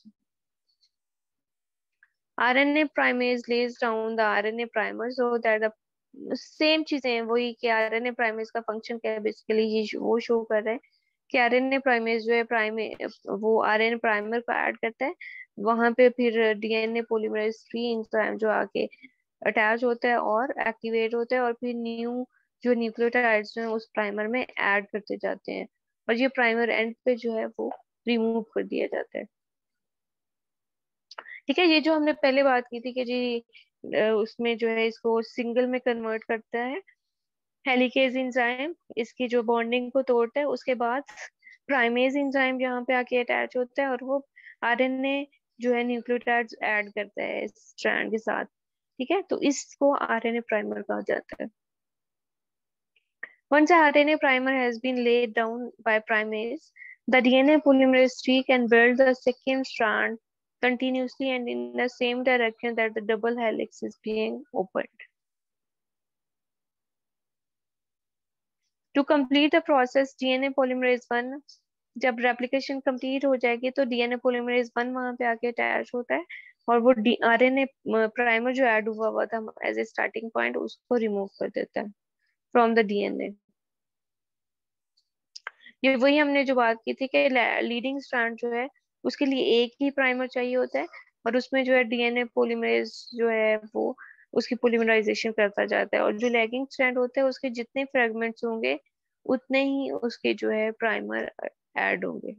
RNA primase lays down the RNA primer so that the same चीजें हैं वही कि RNA primase का function क्या है, basically ये वो show कर रहे हैं कि आरएनए प्राइमेज जो है वो आरएनए प्राइमर को ऐड करता है, वहां पे फिर डीएनए पॉलीमरेज 3 एंजाइम जो आके अटैच होता है और एक्टिवेट होता है और फिर न्यू जो न्यूक्लियोटाइड्स हैं उस प्राइमर में ऐड करते जाते हैं, और ये प्राइमर एंड पे जो है वो रिमूव कर दिया जाता है। ठीक है, ये जो हमने पहले बात की थी कि जी उसमें जो है इसको सिंगल में कन्वर्ट करता है हेलिकेज एंजाइम, इसकी जो बॉन्डिंग को तोड़ता है, उसके बाद प्राइमेज एंजाइम यहाँ पे आके अटैच होता है और वो आरएनए जो है न्यूक्लियोटाइड्स ऐड करता है स्ट्रैंड के साथ। ठीक है, तो इसको आरएनए प्राइमर कहा जाता है। Once a RNA primer has been laid down by primase, the DNA polymerase 3 can build the second strand continuously and in the same direction that the double helix is being opened. To complete the process, DNA polymerase 1, जब replication complete हो जाएगी तो DNA polymerase 1 वहां पे आके attach होता है और वो RNA primer जो add हुआ था as a starting point उसको remove कर देता है from the DNA. ये वही हमने जो बात की थी कि लीडिंग स्ट्रैंड जो है उसके लिए एक ही प्राइमर चाहिए होता है और उसमें जो है डीएनए पॉलीमरेज जो है वो उसकी पॉलीमराइजेशन करता जाता है, और जो लैगिंग स्ट्रैंड होता है उसके जितने फ्रेगमेंट्स होंगे उतने ही उसके जो है प्राइमर ऐड होंगे।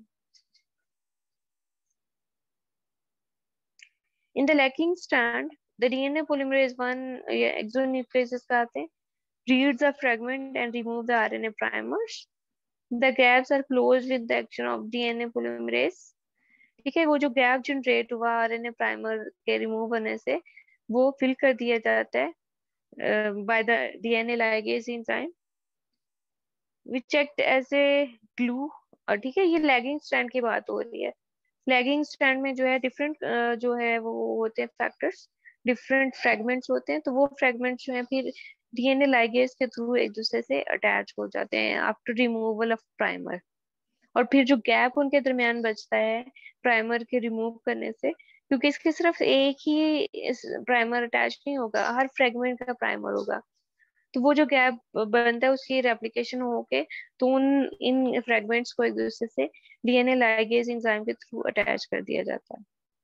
In the lagging strand the DNA polymerase 1 या एक्सोन्यूक्लियस कहते हैं reads the fragment and remove the RNA primers. The gaps are closed with the action of DNA polymerase. ठीक है, वो जो गैप जनरेट हुआ आरएनए प्राइमर के रिमूव होने से वो फिल कर दिया जाता है by the DNA ligase enzyme which act as a glue. और ठीक है, ये लैगिंग स्ट्रैंड की बात हो रही है। लैगिंग स्ट्रैंड में जो है डिफरेंट जो है वो होते हैं फैक्टर्स, डिफरेंट फ्रेगमेंट्स होते हैं, तो वो फ्रेगमेंट्स जो है फिर डीएनए लाइगेज के थ्रू एक दूसरे से अटैच हो जाते हैं आफ्टर रिमूवल ऑफ प्राइमर, और फिर जो गैप उनके दरमियान बचता है प्राइमर के रिमूव करने से क्योंकि इसके सिर्फ एक ही प्राइमर अटैच नहीं होगा, हर फ्रेगमेंट का प्राइमर होगा। तो वो जो गैप बनता है उसकी रेप्लिकेशन होके तो उन इन फ्रेगमेंट्स को एक दूसरे से डीएनए लाइगेज एंजाइम के थ्रू अटैच कर दिया जाता है।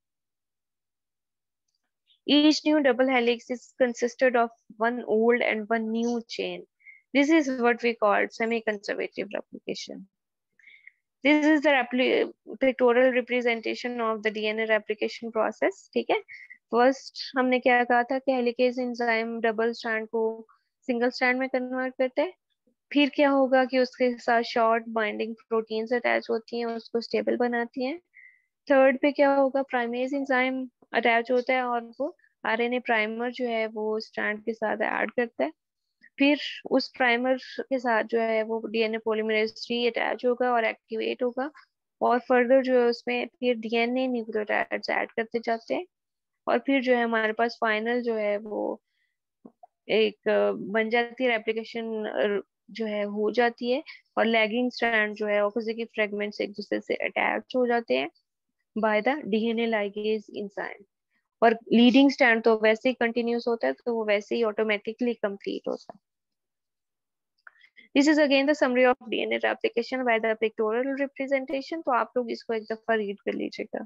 Each new double helix is consisted of one old and one new chain. This is what we call semi-conservative replication. This is the pictorial representation of the DNA replication process. ठीक है, first हमने क्या कहा था कि helicase enzyme double strand को single strand में convert करते हैं। फिर क्या होगा कि उसके साथ शॉर्ट बाइंडिंग प्रोटीन्स अटैच होती हैं, उसको स्टेबल बनाती हैं। थर्ड पे क्या होगा, प्राइमेज एंजाइम अटैच होता है और वो आरएनए प्राइमर जो है वो स्ट्रैंड के साथ ऐड करता है। फिर उस प्राइमर के साथ जो है वो डीएनए पॉलीमरेज 3 अटैच होगा और एक्टिवेट होगा, और फर्दर जो है उसमें फिर डीएनए न्यूक्लियोटाइड्स ऐड करते जाते हैं, और फिर जो है हमारे पास फाइनल जो है वो एक बन जाती है रेप्लिकेशन जो है हो जाती है, और लैगिंग स्ट्रैंड जो है ऑपोजिट फ्रेगमेंट्स एक दूसरे से अटैच हो जाते हैं by the DNA ligase enzyme, और लीडिंग स्ट्रैंड तो वैसे ही कंटिन्यूस होता है, तो वो वैसे ही ऑटोमेटिकली कंप्लीट होता है। This is again the summary of DNA replication by the pictorial representation. तो आप लोग इसको एक दफा रीड कर लीजिएगा।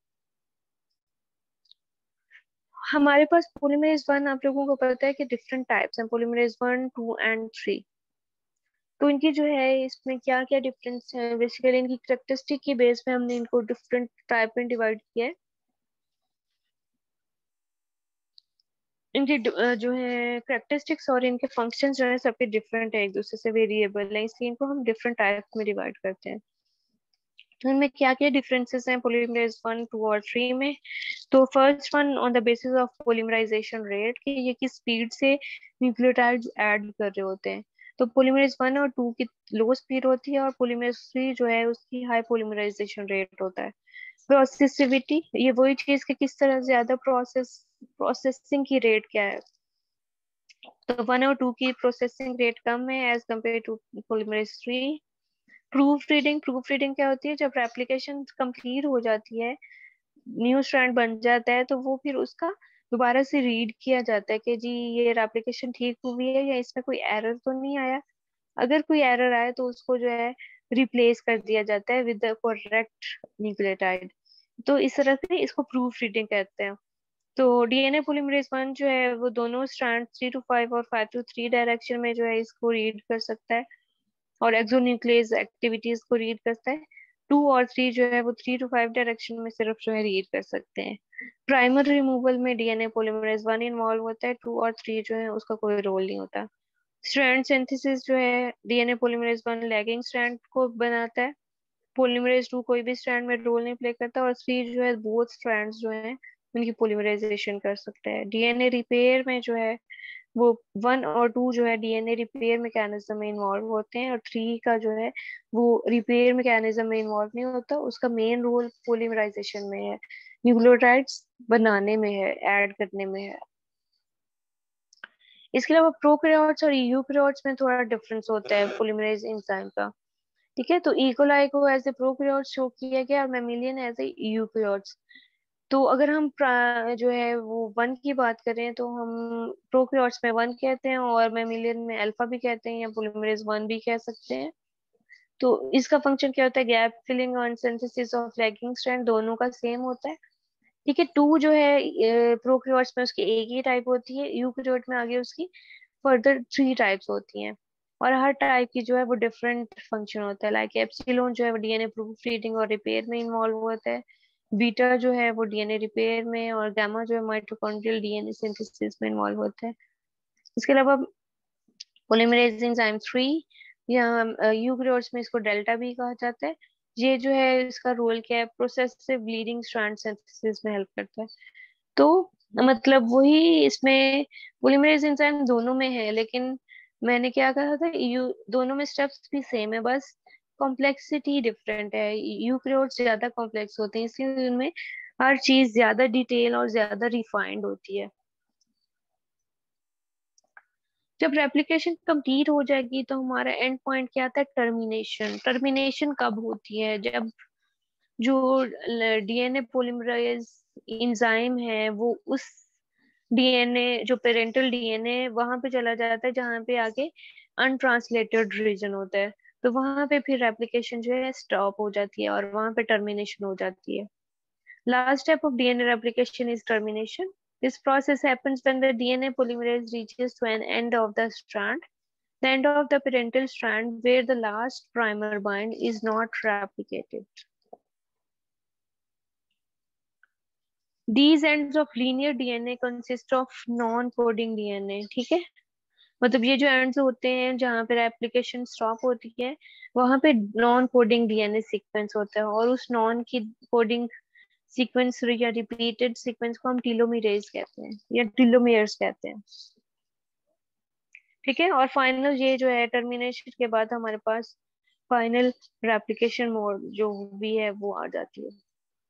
हमारे पास पॉलीमरेज 1 आप लोगों को पता है कि डिफरेंट टाइप्स हैं, पॉलीमरेज 1, 2 एंड 3। तो इनकी जो है इसमें क्या क्या डिफरेंस है, बेसिकली इनकी कैरेक्टरिस्टिक की बेस पे हमने इनको डिफरेंट टाइप में डिवाइड किया है। इनकी जो है कैरेक्टरिस्टिक्स और इनके फंक्शंस जो है सबके डिफरेंट है, एक दूसरे से वेरिएबल है, इसलिए इनको हम डिफरेंट टाइप्स में डिवाइड करते हैं। तो इनमें क्या क्या डिफरेंसेस हैं पॉलीमरेज 1, 2 और 3 में। तो first one on the basis of polymerisation rate, कि ये किस स्पीड से न्यूक्लियोटाइड्स ऐड कर रहे होते हैं। तो पॉलीमरेज 1 और 2 की लो स्पीड होती है और पॉलीमरेज 3 जो है उसकी हाई पॉलीमराइजेशन रेट होता है। प्रोसेसिविटी, ये वही चीज कि किस तरह ज्यादा प्रोसेसिंग की रेट क्या है। तो 1 और 2 की प्रोसेसिंग रेट कम है as compare to polymerase 3। Proof reading क्या होती है, जब रेप्लिकेशन कंप्लीट हो जाती है, न्यू स्ट्रैंड बन जाता है, तो वो फिर उसका दोबारा से रीड किया जाता है कि जी ये रेप्लिकेशन ठीक हुई है या इसमें कोई एरर तो नहीं आया। अगर कोई एरर आए तो उसको जो है रिप्लेस कर दिया जाता है विद द करेक्ट न्यूक्लियोटाइड। तो इस तरह से इसको प्रूफ रीडिंग कहते हैं। तो डीएनए पॉलीमरेज 1 जो है वो दोनों स्ट्रैंड 3 to 5 और 5 to 3 डायरेक्शन में जो है इसको रीड कर सकता है, और एक्सोन्यूक्लियस एक्टिविटीज को रीड करता है। 2 और 3 जो है वो 3 to 5 डायरेक्शन में सिर्फ जो है रीड कर सकते हैं। प्राइमर रिमूवल में डीएनए पॉलीमरेज 1 इन्वॉल्व होता है, 2 और 3 जो है उसका कोई रोल नहीं होता। स्ट्रैंड सिंथेसिस जो है डीएनए पॉलीमरेज 1 लैगिंग स्ट्रैंड को बनाता है, पॉलीमरेज 2 कोई भी स्ट्रैंड में रोल नहीं प्ले करता, और 3 जो है बोथ स्ट्रैंड्स जो है उनकी पॉलीमराइजेशन कर सकता है। डीएनए रिपेयर में जो है वो 1 और 2 जो है डीएनए रिपेयर मैकेनिज्म में इन्वॉल्व होते हैं, और 3 का जो है वो रिपेयर मैकेनिज्म में इन्वॉल्व नहीं होता, उसका मेन रोल पॉलीमराइजेशन में है, न्यूक्लियोटाइड्स बनाने में है, ऐड करने में है। इसके अलावा प्रोकैरियोट्स और यूकैरियोट्स में थोड़ा डिफरेंस होता है पॉलीमरेज एंजाइम का। ठीक है, तो इकोलाई को एज ए प्रोकैरियोट्स शो किया गया और मैमिलियन एज ए यूकैरियोट्स। तो अगर हम जो है वो 1 की बात करें तो हम प्रोकैरियोट्स में 1 कहते हैं और मैमिलियन में अल्फा भी कहते हैं या पॉलीमरेज 1 भी कह सकते हैं। तो इसका फंक्शन क्या होता है, गैप फिलिंग और सिंथेसिस ऑफ लैगिंग स्ट्रैंड दोनों का सेम होता है। ठीक है, 2 जो है प्रोकैरियोट्स में उसकी एक ही टाइप होती है, यूकैरियोट में आगे उसकी फर्दर 3 टाइप्स होती हैं, और हर टाइप की जो है वो डिफरेंट फंक्शन होता है। लाइक एप्सिलॉन जो है वो डीएनए प्रूफ रीडिंग और रिपेयर में इन्वॉल्व होता है, बीटा जो है वो डीएनए रिपेयर में, और गामा जो है माइटोकॉन्ड्रियल डीएनए सिंथेसिस में इन्वॉल्व होता है। इसके अलावा पॉलीमरेज एंजाइम 3 या यूकैरियोट्स में इसको डेल्टा भी कहा जाता है। ये जो है इसका रोल क्या है, प्रोसेसिव लीडिंग स्ट्रैंड सिंथेसिस में हेल्प करता है। तो मतलब वही इसमें पॉलीमरेज एंजाइम दोनों में है, लेकिन मैंने क्या कहा था, दोनों में स्टेप्स भी सेम है, बस कॉम्प्लेक्सिटी डिफरेंट है। यूकैरियोट्स ज्यादा कॉम्प्लेक्स होते हैं, इसलिए उनमें हर चीज ज्यादा डिटेल और ज्यादा रिफाइंड होती है। जब रेप्लिकेशन कंप्लीट हो जाएगी तो हमारा एंड पॉइंट क्या आता है, टर्मिनेशन कब होती है, जब जो डीएनए पॉलीमरेज इंजाइम है वो उस डीएनए जो पेरेंटल डीएनए वहां पे चला जाता है जहाँ पे आगे अनट्रांसलेटेड रीजन होता है, तो वहां पे फिर रेप्लिकेशन जो है स्टॉप हो जाती है और वहां पे टर्मिनेशन हो जाती है। Last step of DNA replication is termination. This process happens when the DNA polymerase reaches to an end of the strand, the end of the parental strand where the last primer bind is not replicated. These ends of linear DNA consist of non-coding DNA. ठीक है, मतलब ये जो ends होते हैं जहाँ पे replication stop होती है वहां पे नॉन कोडिंग डीएनए सीक्वेंस होता है, और उस नॉन की कोडिंग सीक्वेंस या रिपीटेड सीक्वेंस को हम टीलोमेरेज कहते हैं या टीलोमेयर्स कहते हैं। ठीक है, और फाइनल ये जो है टर्मिनेशन के बाद हमारे पास फाइनल रेप्लिकेशन मोड जो भी है वो आ जाती है।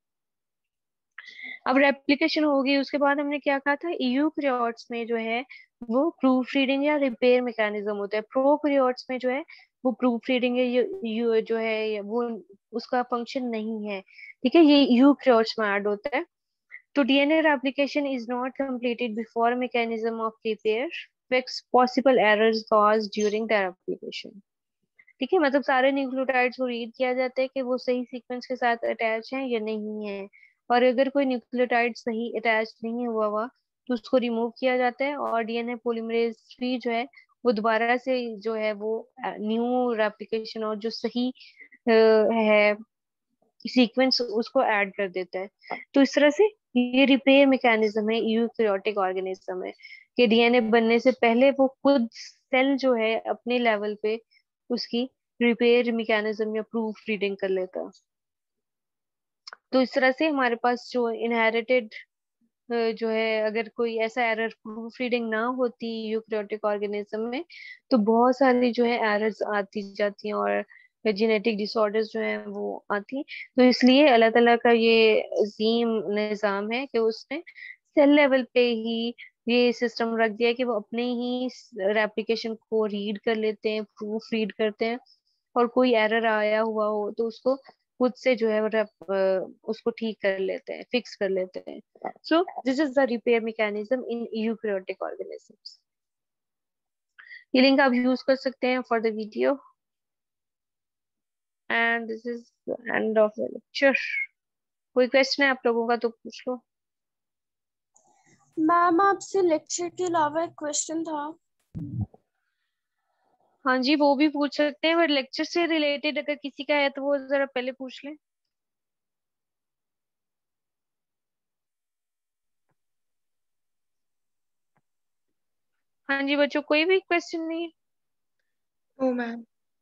अब रेप्लिकेशन होगी उसके बाद हमने क्या कहा था, यूकैरियोट्स में जो है वो प्रूफ रीडिंग या रिपेयर मैकेनिज्म होता है, प्रोकैरियोट्स में जो है वो प्रूफ रीडिंग या जो है वो उसका फंक्शन नहीं है। ठीक है, ये यूकैरियोट्स में ऐड होता है। तो DNA replication is not completed before mechanism of repair, fix possible errors caused during the replication. ठीक है, मतलब सारे न्यूक्लियोटाइड्स को रीड किया जाता है कि वो सही सीक्वेंस के साथ अटैच हैं या नहीं है, और अगर कोई न्यूक्लियोटाइड सही अटैच नहीं हुआ तो उसको रिमूव किया जाता है और डीएनए पॉलीमरेज 3 जो है वो दोबारा से जो है वो न्यू रेप्लिकेशन और जो सही है सीक्वेंस उसको ऐड कर देता है। तो इस तरह से ये रिपेयर मैकेनिज्म है यूकैरियोटिक ऑर्गेनिज्म में कि डीएनए बनने से पहले वो खुद सेल जो है अपने लेवल पे उसकी रिपेयर मैकेनिज्म या प्रूफ रीडिंग कर लेता है। तो इस तरह से हमारे पास जो इनहेरिटेड जो है अगर कोई ऐसा एरर प्रूफ रीडिंग ना होती यूकैरियोटिक ऑर्गेनिज्म में तो बहुत सारी जो है एरर्स आती जाती हैं और जेनेटिक डिसऑर्डर्स जो हैं वो आती। तो इसलिए अल्लाह ताला का ये अजीम निज़ाम है कि उसने सेल लेवल पे ही ये सिस्टम रख दिया है कि वो अपने ही रेप्लिकेशन को रीड कर लेते हैं, प्रूफ रीड करते हैं, और कोई एरर आया हुआ हो तो उसको खुद से जो है उसको ठीक कर लेते हैं, फिक्स कर लेते हैं। So this is the repair mechanism in eukaryotic organisms. ये लिंक आप यूज कर सकते हैं for the video and this is end of the lecture. कोई क्वेश्चन है आप लोगों का तो पूछ लो। मैम आपसे लेक्चर के अलावा एक क्वेश्चन था। हाँ जी, वो भी पूछ सकते हैं, बट लेक्चर से रिलेटेड अगर किसी का है तो वो जरा पहले पूछ लें। हाँ जी बच्चों, कोई भी क्वेश्चन नहीं? No ma'am.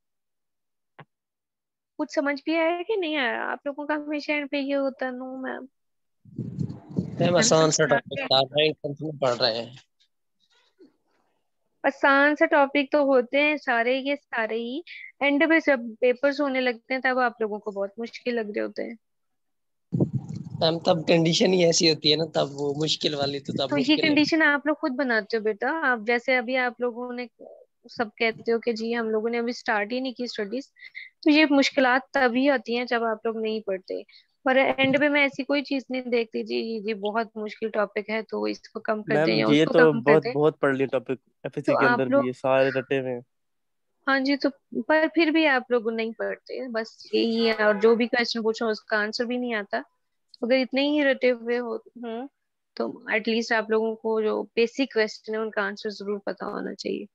कुछ समझ भी आया कि नहीं आया? आप लोगों का हमेशा एंड पे ये होता नो मैम। मैम आसान सा टॉपिक था, 9th में पढ़ रहे हैं। आसान सा टॉपिक तो होते हैं सारे ये सारे ही, एंड पे जब पेपर्स होने लगते हैं तब आप लोगों को बहुत मुश्किल लग रहे होते हैं। मैम तब कंडीशन ही ऐसी होती है ना, तब वो मुश्किल वाली तो तब तो ये मुश्किल है। कंडीशन आप लोग खुद बनाते हो बेटा। आप जैसे अभी आप लोगों ने सब कहते हो कि जी हम लोगों ने अभी स्टार्ट ही नहीं की स्टडीज, तो ये मुश्किलात तभी आती हैं जब आप लोग नहीं पढ़ते। पर एंड पे मैं ऐसी कोई चीज नहीं देखती जी ये बहुत मुश्किल टॉपिक है तो इसको कम कर दें मैम या ये उसको तो कम कर दें। बहुत पढ़ लिया टॉपिक, तो एफएससी के आप अंदर भी लोग ये सारे रटे हुए हैं। हाँ जी, तो पर फिर भी आप लोग नहीं पढ़ते, बस यही है। और जो भी क्वेश्चन पूछो उसका आंसर भी नहीं आता। तो अगर इतने ही रटे हुए हो तो एटलीस्ट आप लोगों को जो बेसिक क्वेश्चन है उनका आंसर जरूर पता होना चाहिए।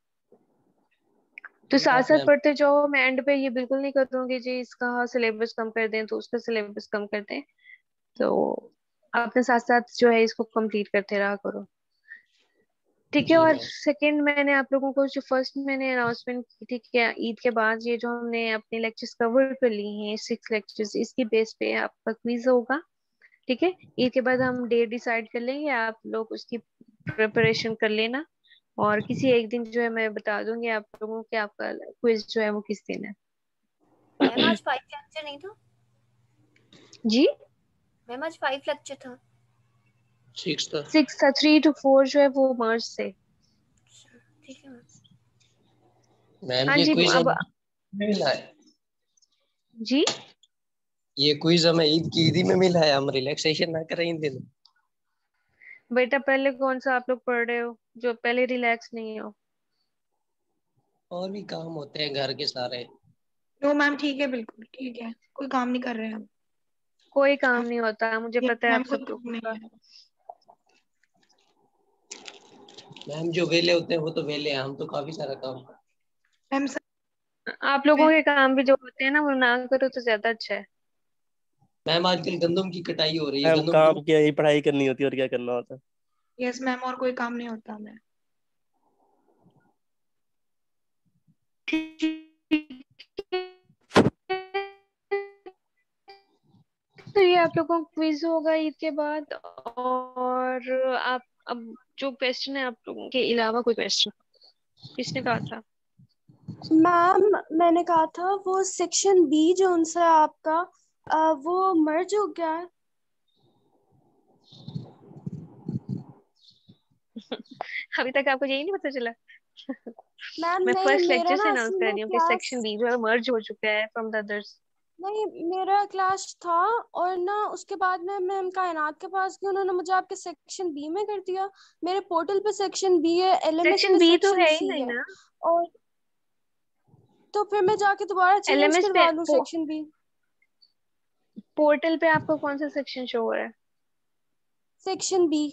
तो साथ साथ पढ़ते जाओ। मैं एंड पे ये बिल्कुल नहीं करूंगी जी इसका सिलेबस कम कर दें तो उसका सिलेबस कम कर दें, तो अपने साथ साथ जो है इसको कंप्लीट करते रहा करो। ठीक है, और सेकंड मैंने आप लोगों को जो फर्स्ट मैंने अनाउंसमेंट की थी कि ईद के बाद ये जो हमने अपने लेक्चर्स कवर कर लिए हैं 6 लेक्चर्स, इसकी बेस पे आपका क्विज होगा। ठीक है, ईद के बाद हम डेट डिसाइड कर लेंगे, आप लोग उसकी प्रिपरेशन कर लेना, और किसी एक दिन जो है मैं बता दूंगी आप लोगों को आपका क्विज जो है वो किस दिन है। मैम आज 5 लेक्चर नहीं था? जी मैम आज 5 लेक्चर था। 6 था। 6 था, 3 to 4 जो है वो मार्च से। ठीक है मैम हाँ ये जी क्विज अब मिला है जी ये क्विज हमें ईद ही में मिला है, हम रिलैक्सेशन ना करें इन दिनों। बेटा पहले कौन सा आप लोग पढ़ रहे हो जो पहले रिलैक्स नहीं हो? और भी काम होते हैं घर के सारे। नो मैम ठीक है, बिल्कुल ठीक है, कोई काम नहीं कर रहे हैं हम। कोई काम नहीं होता, मुझे ये पता है मैम आप कोई सब काम लोगों नहीं का। है। मैम जो वेले होते हैं वो तो वेले हैं, हम तो काफी सारा काम करते मैम आप लोगों के काम भी जो होते हैं ना वो ना करो तो ज्यादा अच्छा है। हैं। मैम आजकल गंदम की कटाई हो रही है, मैम गंदम काम तो क्या, यही पढ़ाई करनी होती है और क्या करना होता है। यस मैम, और कोई काम नहीं होता हमें। तो ये आप लोगों को क्विज होगा ईद के बाद, और आप अब जो क्वेश्चन है आप लोगों के अलावा कोई क्वेश्चन किसने कहा था? मैम मैंने कहा था वो सेक्शन बी जो उनसे आपका वो मर्ज हो गया है। अभी तक आपको यही नहीं पता चला? मैम मैं नहीं, फर्स्ट मेरा लेक्चर से ना अनाउंस असल कर में रही हूँ कि क्लास सेक्शन बी जो है मर्ज हो चुका है फ्रॉम द अदर्स। नहीं, मेरा क्लास था और ना उसके बाद में मैम कायनात के पास गई, उन्होंने मुझे आपके सेक्शन बी में कर दिया। मेरे पोर्टल पे सेक्शन बी है, एलएमएस सेक्शन पे बी तो सेक्शन है ही सी नहीं है। ना। और तो फिर मैं जाके दोबारा चेंज एलएमएस पे करवा लूँ सेक्शन बी। पोर्टल पे आपको कौन सा सेक्शन शो हो रहा है? Section B.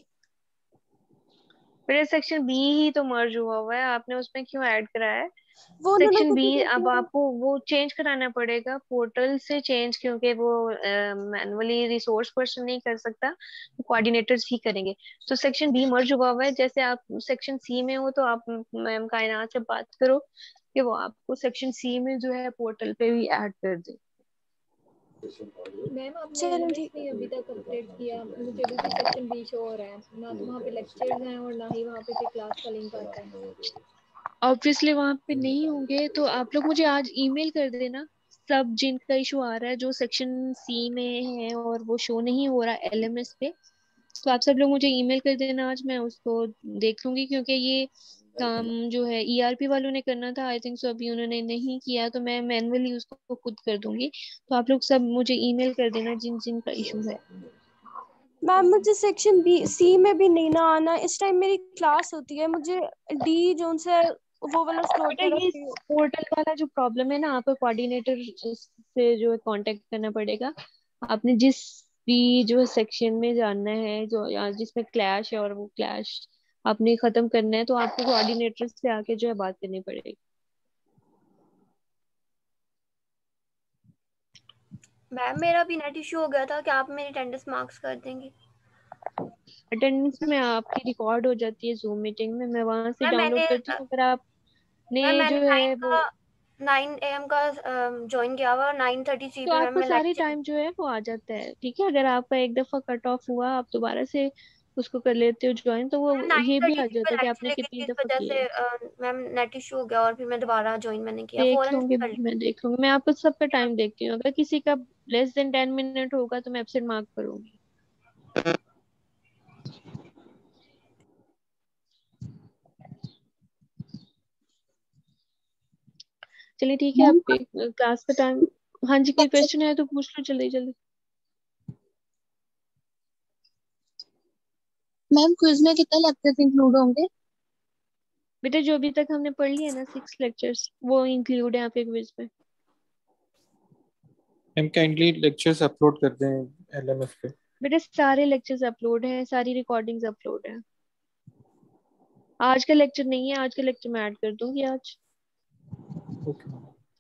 मेरा सेक्शन बी ही तो मर्ज हुआ हुआ है, आपने उसमें क्यों ऐड करा है? वो उन्होंने सेक्शन खुद ही बी कर अब दिया। आपको वो चेंज कराना पड़ेगा पोर्टल से चेंज, क्योंकि वो मैनुअली रिसोर्स पर्सन नहीं कर सकता, कोऑर्डिनेटर्स ही करेंगे। तो सेक्शन बी मर्ज हुआ हुआ है, जैसे आप सेक्शन सी में हो तो आप मैम कायनात से बात करो कि वो आपको सेक्शन सी में जो है पोर्टल पे भी ऐड कर दे। मैम आपने चलो एलएमएस ठीक। नहीं अभी तक अपडेट किया, मुझे अभी भी सेक्शन बी शो हो रहा है ना, तो वहाँ पे लेक्चर्स हैं और ना ही वहाँ पे फिर क्लास का लिंक आता है। ऑब्वियसली वहां पे नहीं होंगे, तो आप लोग मुझे आज ईमेल कर देना सब जिनका इशू आ रहा है जो सेक्शन सी में है और वो शो नहीं हो रहा एलएमएस पे। तो आप सब लोग मुझे ईमेल कर देना, आज मैं उसको देख लूंगी, क्योंकि ये काम जो है ईआरपी वालों ने करना था, आई थिंक सो अभी उन्होंने नहीं किया, तो मैं मैन्युअली उसको खुद कर दूंगी। तो आप लोग सब मुझे ईमेल कर देना जिन जिन का इशू है। मैम मुझे सेक्शन बी सी में भी नहीं ना आना, इस टाइम मेरी क्लास होती है, मुझे डी जो से वो वाला स्लॉट बेटा पे ये रखती हूँ। पोर्टल वाला जो प्रॉब्लम है ना, आपको कोऑर्डिनेटर से जो है कांटेक्ट करना पड़ेगा। आपने जिस भी जो सेक्शन में जानना है जो या जिसमें क्लैश है और वो क्लैश आपने खत्म करना है, तो आपको कोऑर्डिनेटर से आके जो है बात करनी पड़ेगी। मैम मेरा भी नेट इशू हो गया था, क्या आप मेरी अटेंडेंस मार्क्स कर देंगी? अटेंडेंस में आपकी रिकॉर्ड हो जाती है जूम मीटिंग में, मैं वहां से मैम डाउनलोड मैंने करती हूँ। अगर मैम आपने मैंने जो है वो 9 AM का ज्वाइन किया हुआ और 9:33 तो पे मैम आपको मैं सारी लेक्चर। टाइम जो है वो आ जाता है, ठीक है। अगर आपका एक दफा कट ऑफ हुआ, आप दोबारा से उसको कर लेते हो ज्वाइन, तो वो मैम ये भी आ 9:33 पे जाता है कि लेक्चर, आपने लेकिन कितनी इस दफा वजह किया से है। मैम नेट इशू हो गया और फिर मैं दोबारा ज्वाइन मैंने किया, फौरन से कर मैं देख लूंगी, मैं आपको सबका टाइम देखती हूँ। अगर किसी का लेस देन 10 मिनट होगा तो मैं एब्सेंट मार्क करूंगी। चलिए ठीक है, मैम आपके क्लास का टाइम। हाँ जी, कोई क्वेश्चन है तो पूछ लो जल्दी जल्दी। मैम क्विज में कितने लेक्चर्स इंक्लूड होंगे? बेटा जो अभी तक हमने पढ़ लिया ना 6 लेक्चर्स, वो इंक्लूड है आपके क्विज में। हम काइंडली लेक्चर्स अपलोड कर दें एलएमएस पे। बेटा सारे लेक्चर्स अपलोड हैं, सारी रिकॉर्डिंग्स अपलोड हैं। आज का लेक्चर नहीं है, आज का लेक्चर मैं ऐड कर दूंगी आज। ओके।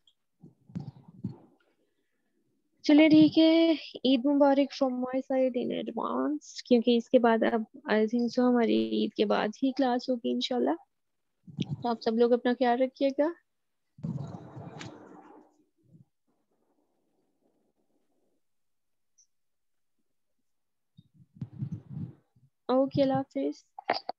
चलिए ठीक है, ईद मुबारक from my side in advance, क्योंकि इसके बाद अब आई थिंक सो हमारी ईद के बाद ही क्लास होगी इंशाल्लाह। तो आप सब लोग अपना ख्याल रखिएगा। ओके, अल्लाह हाफिज।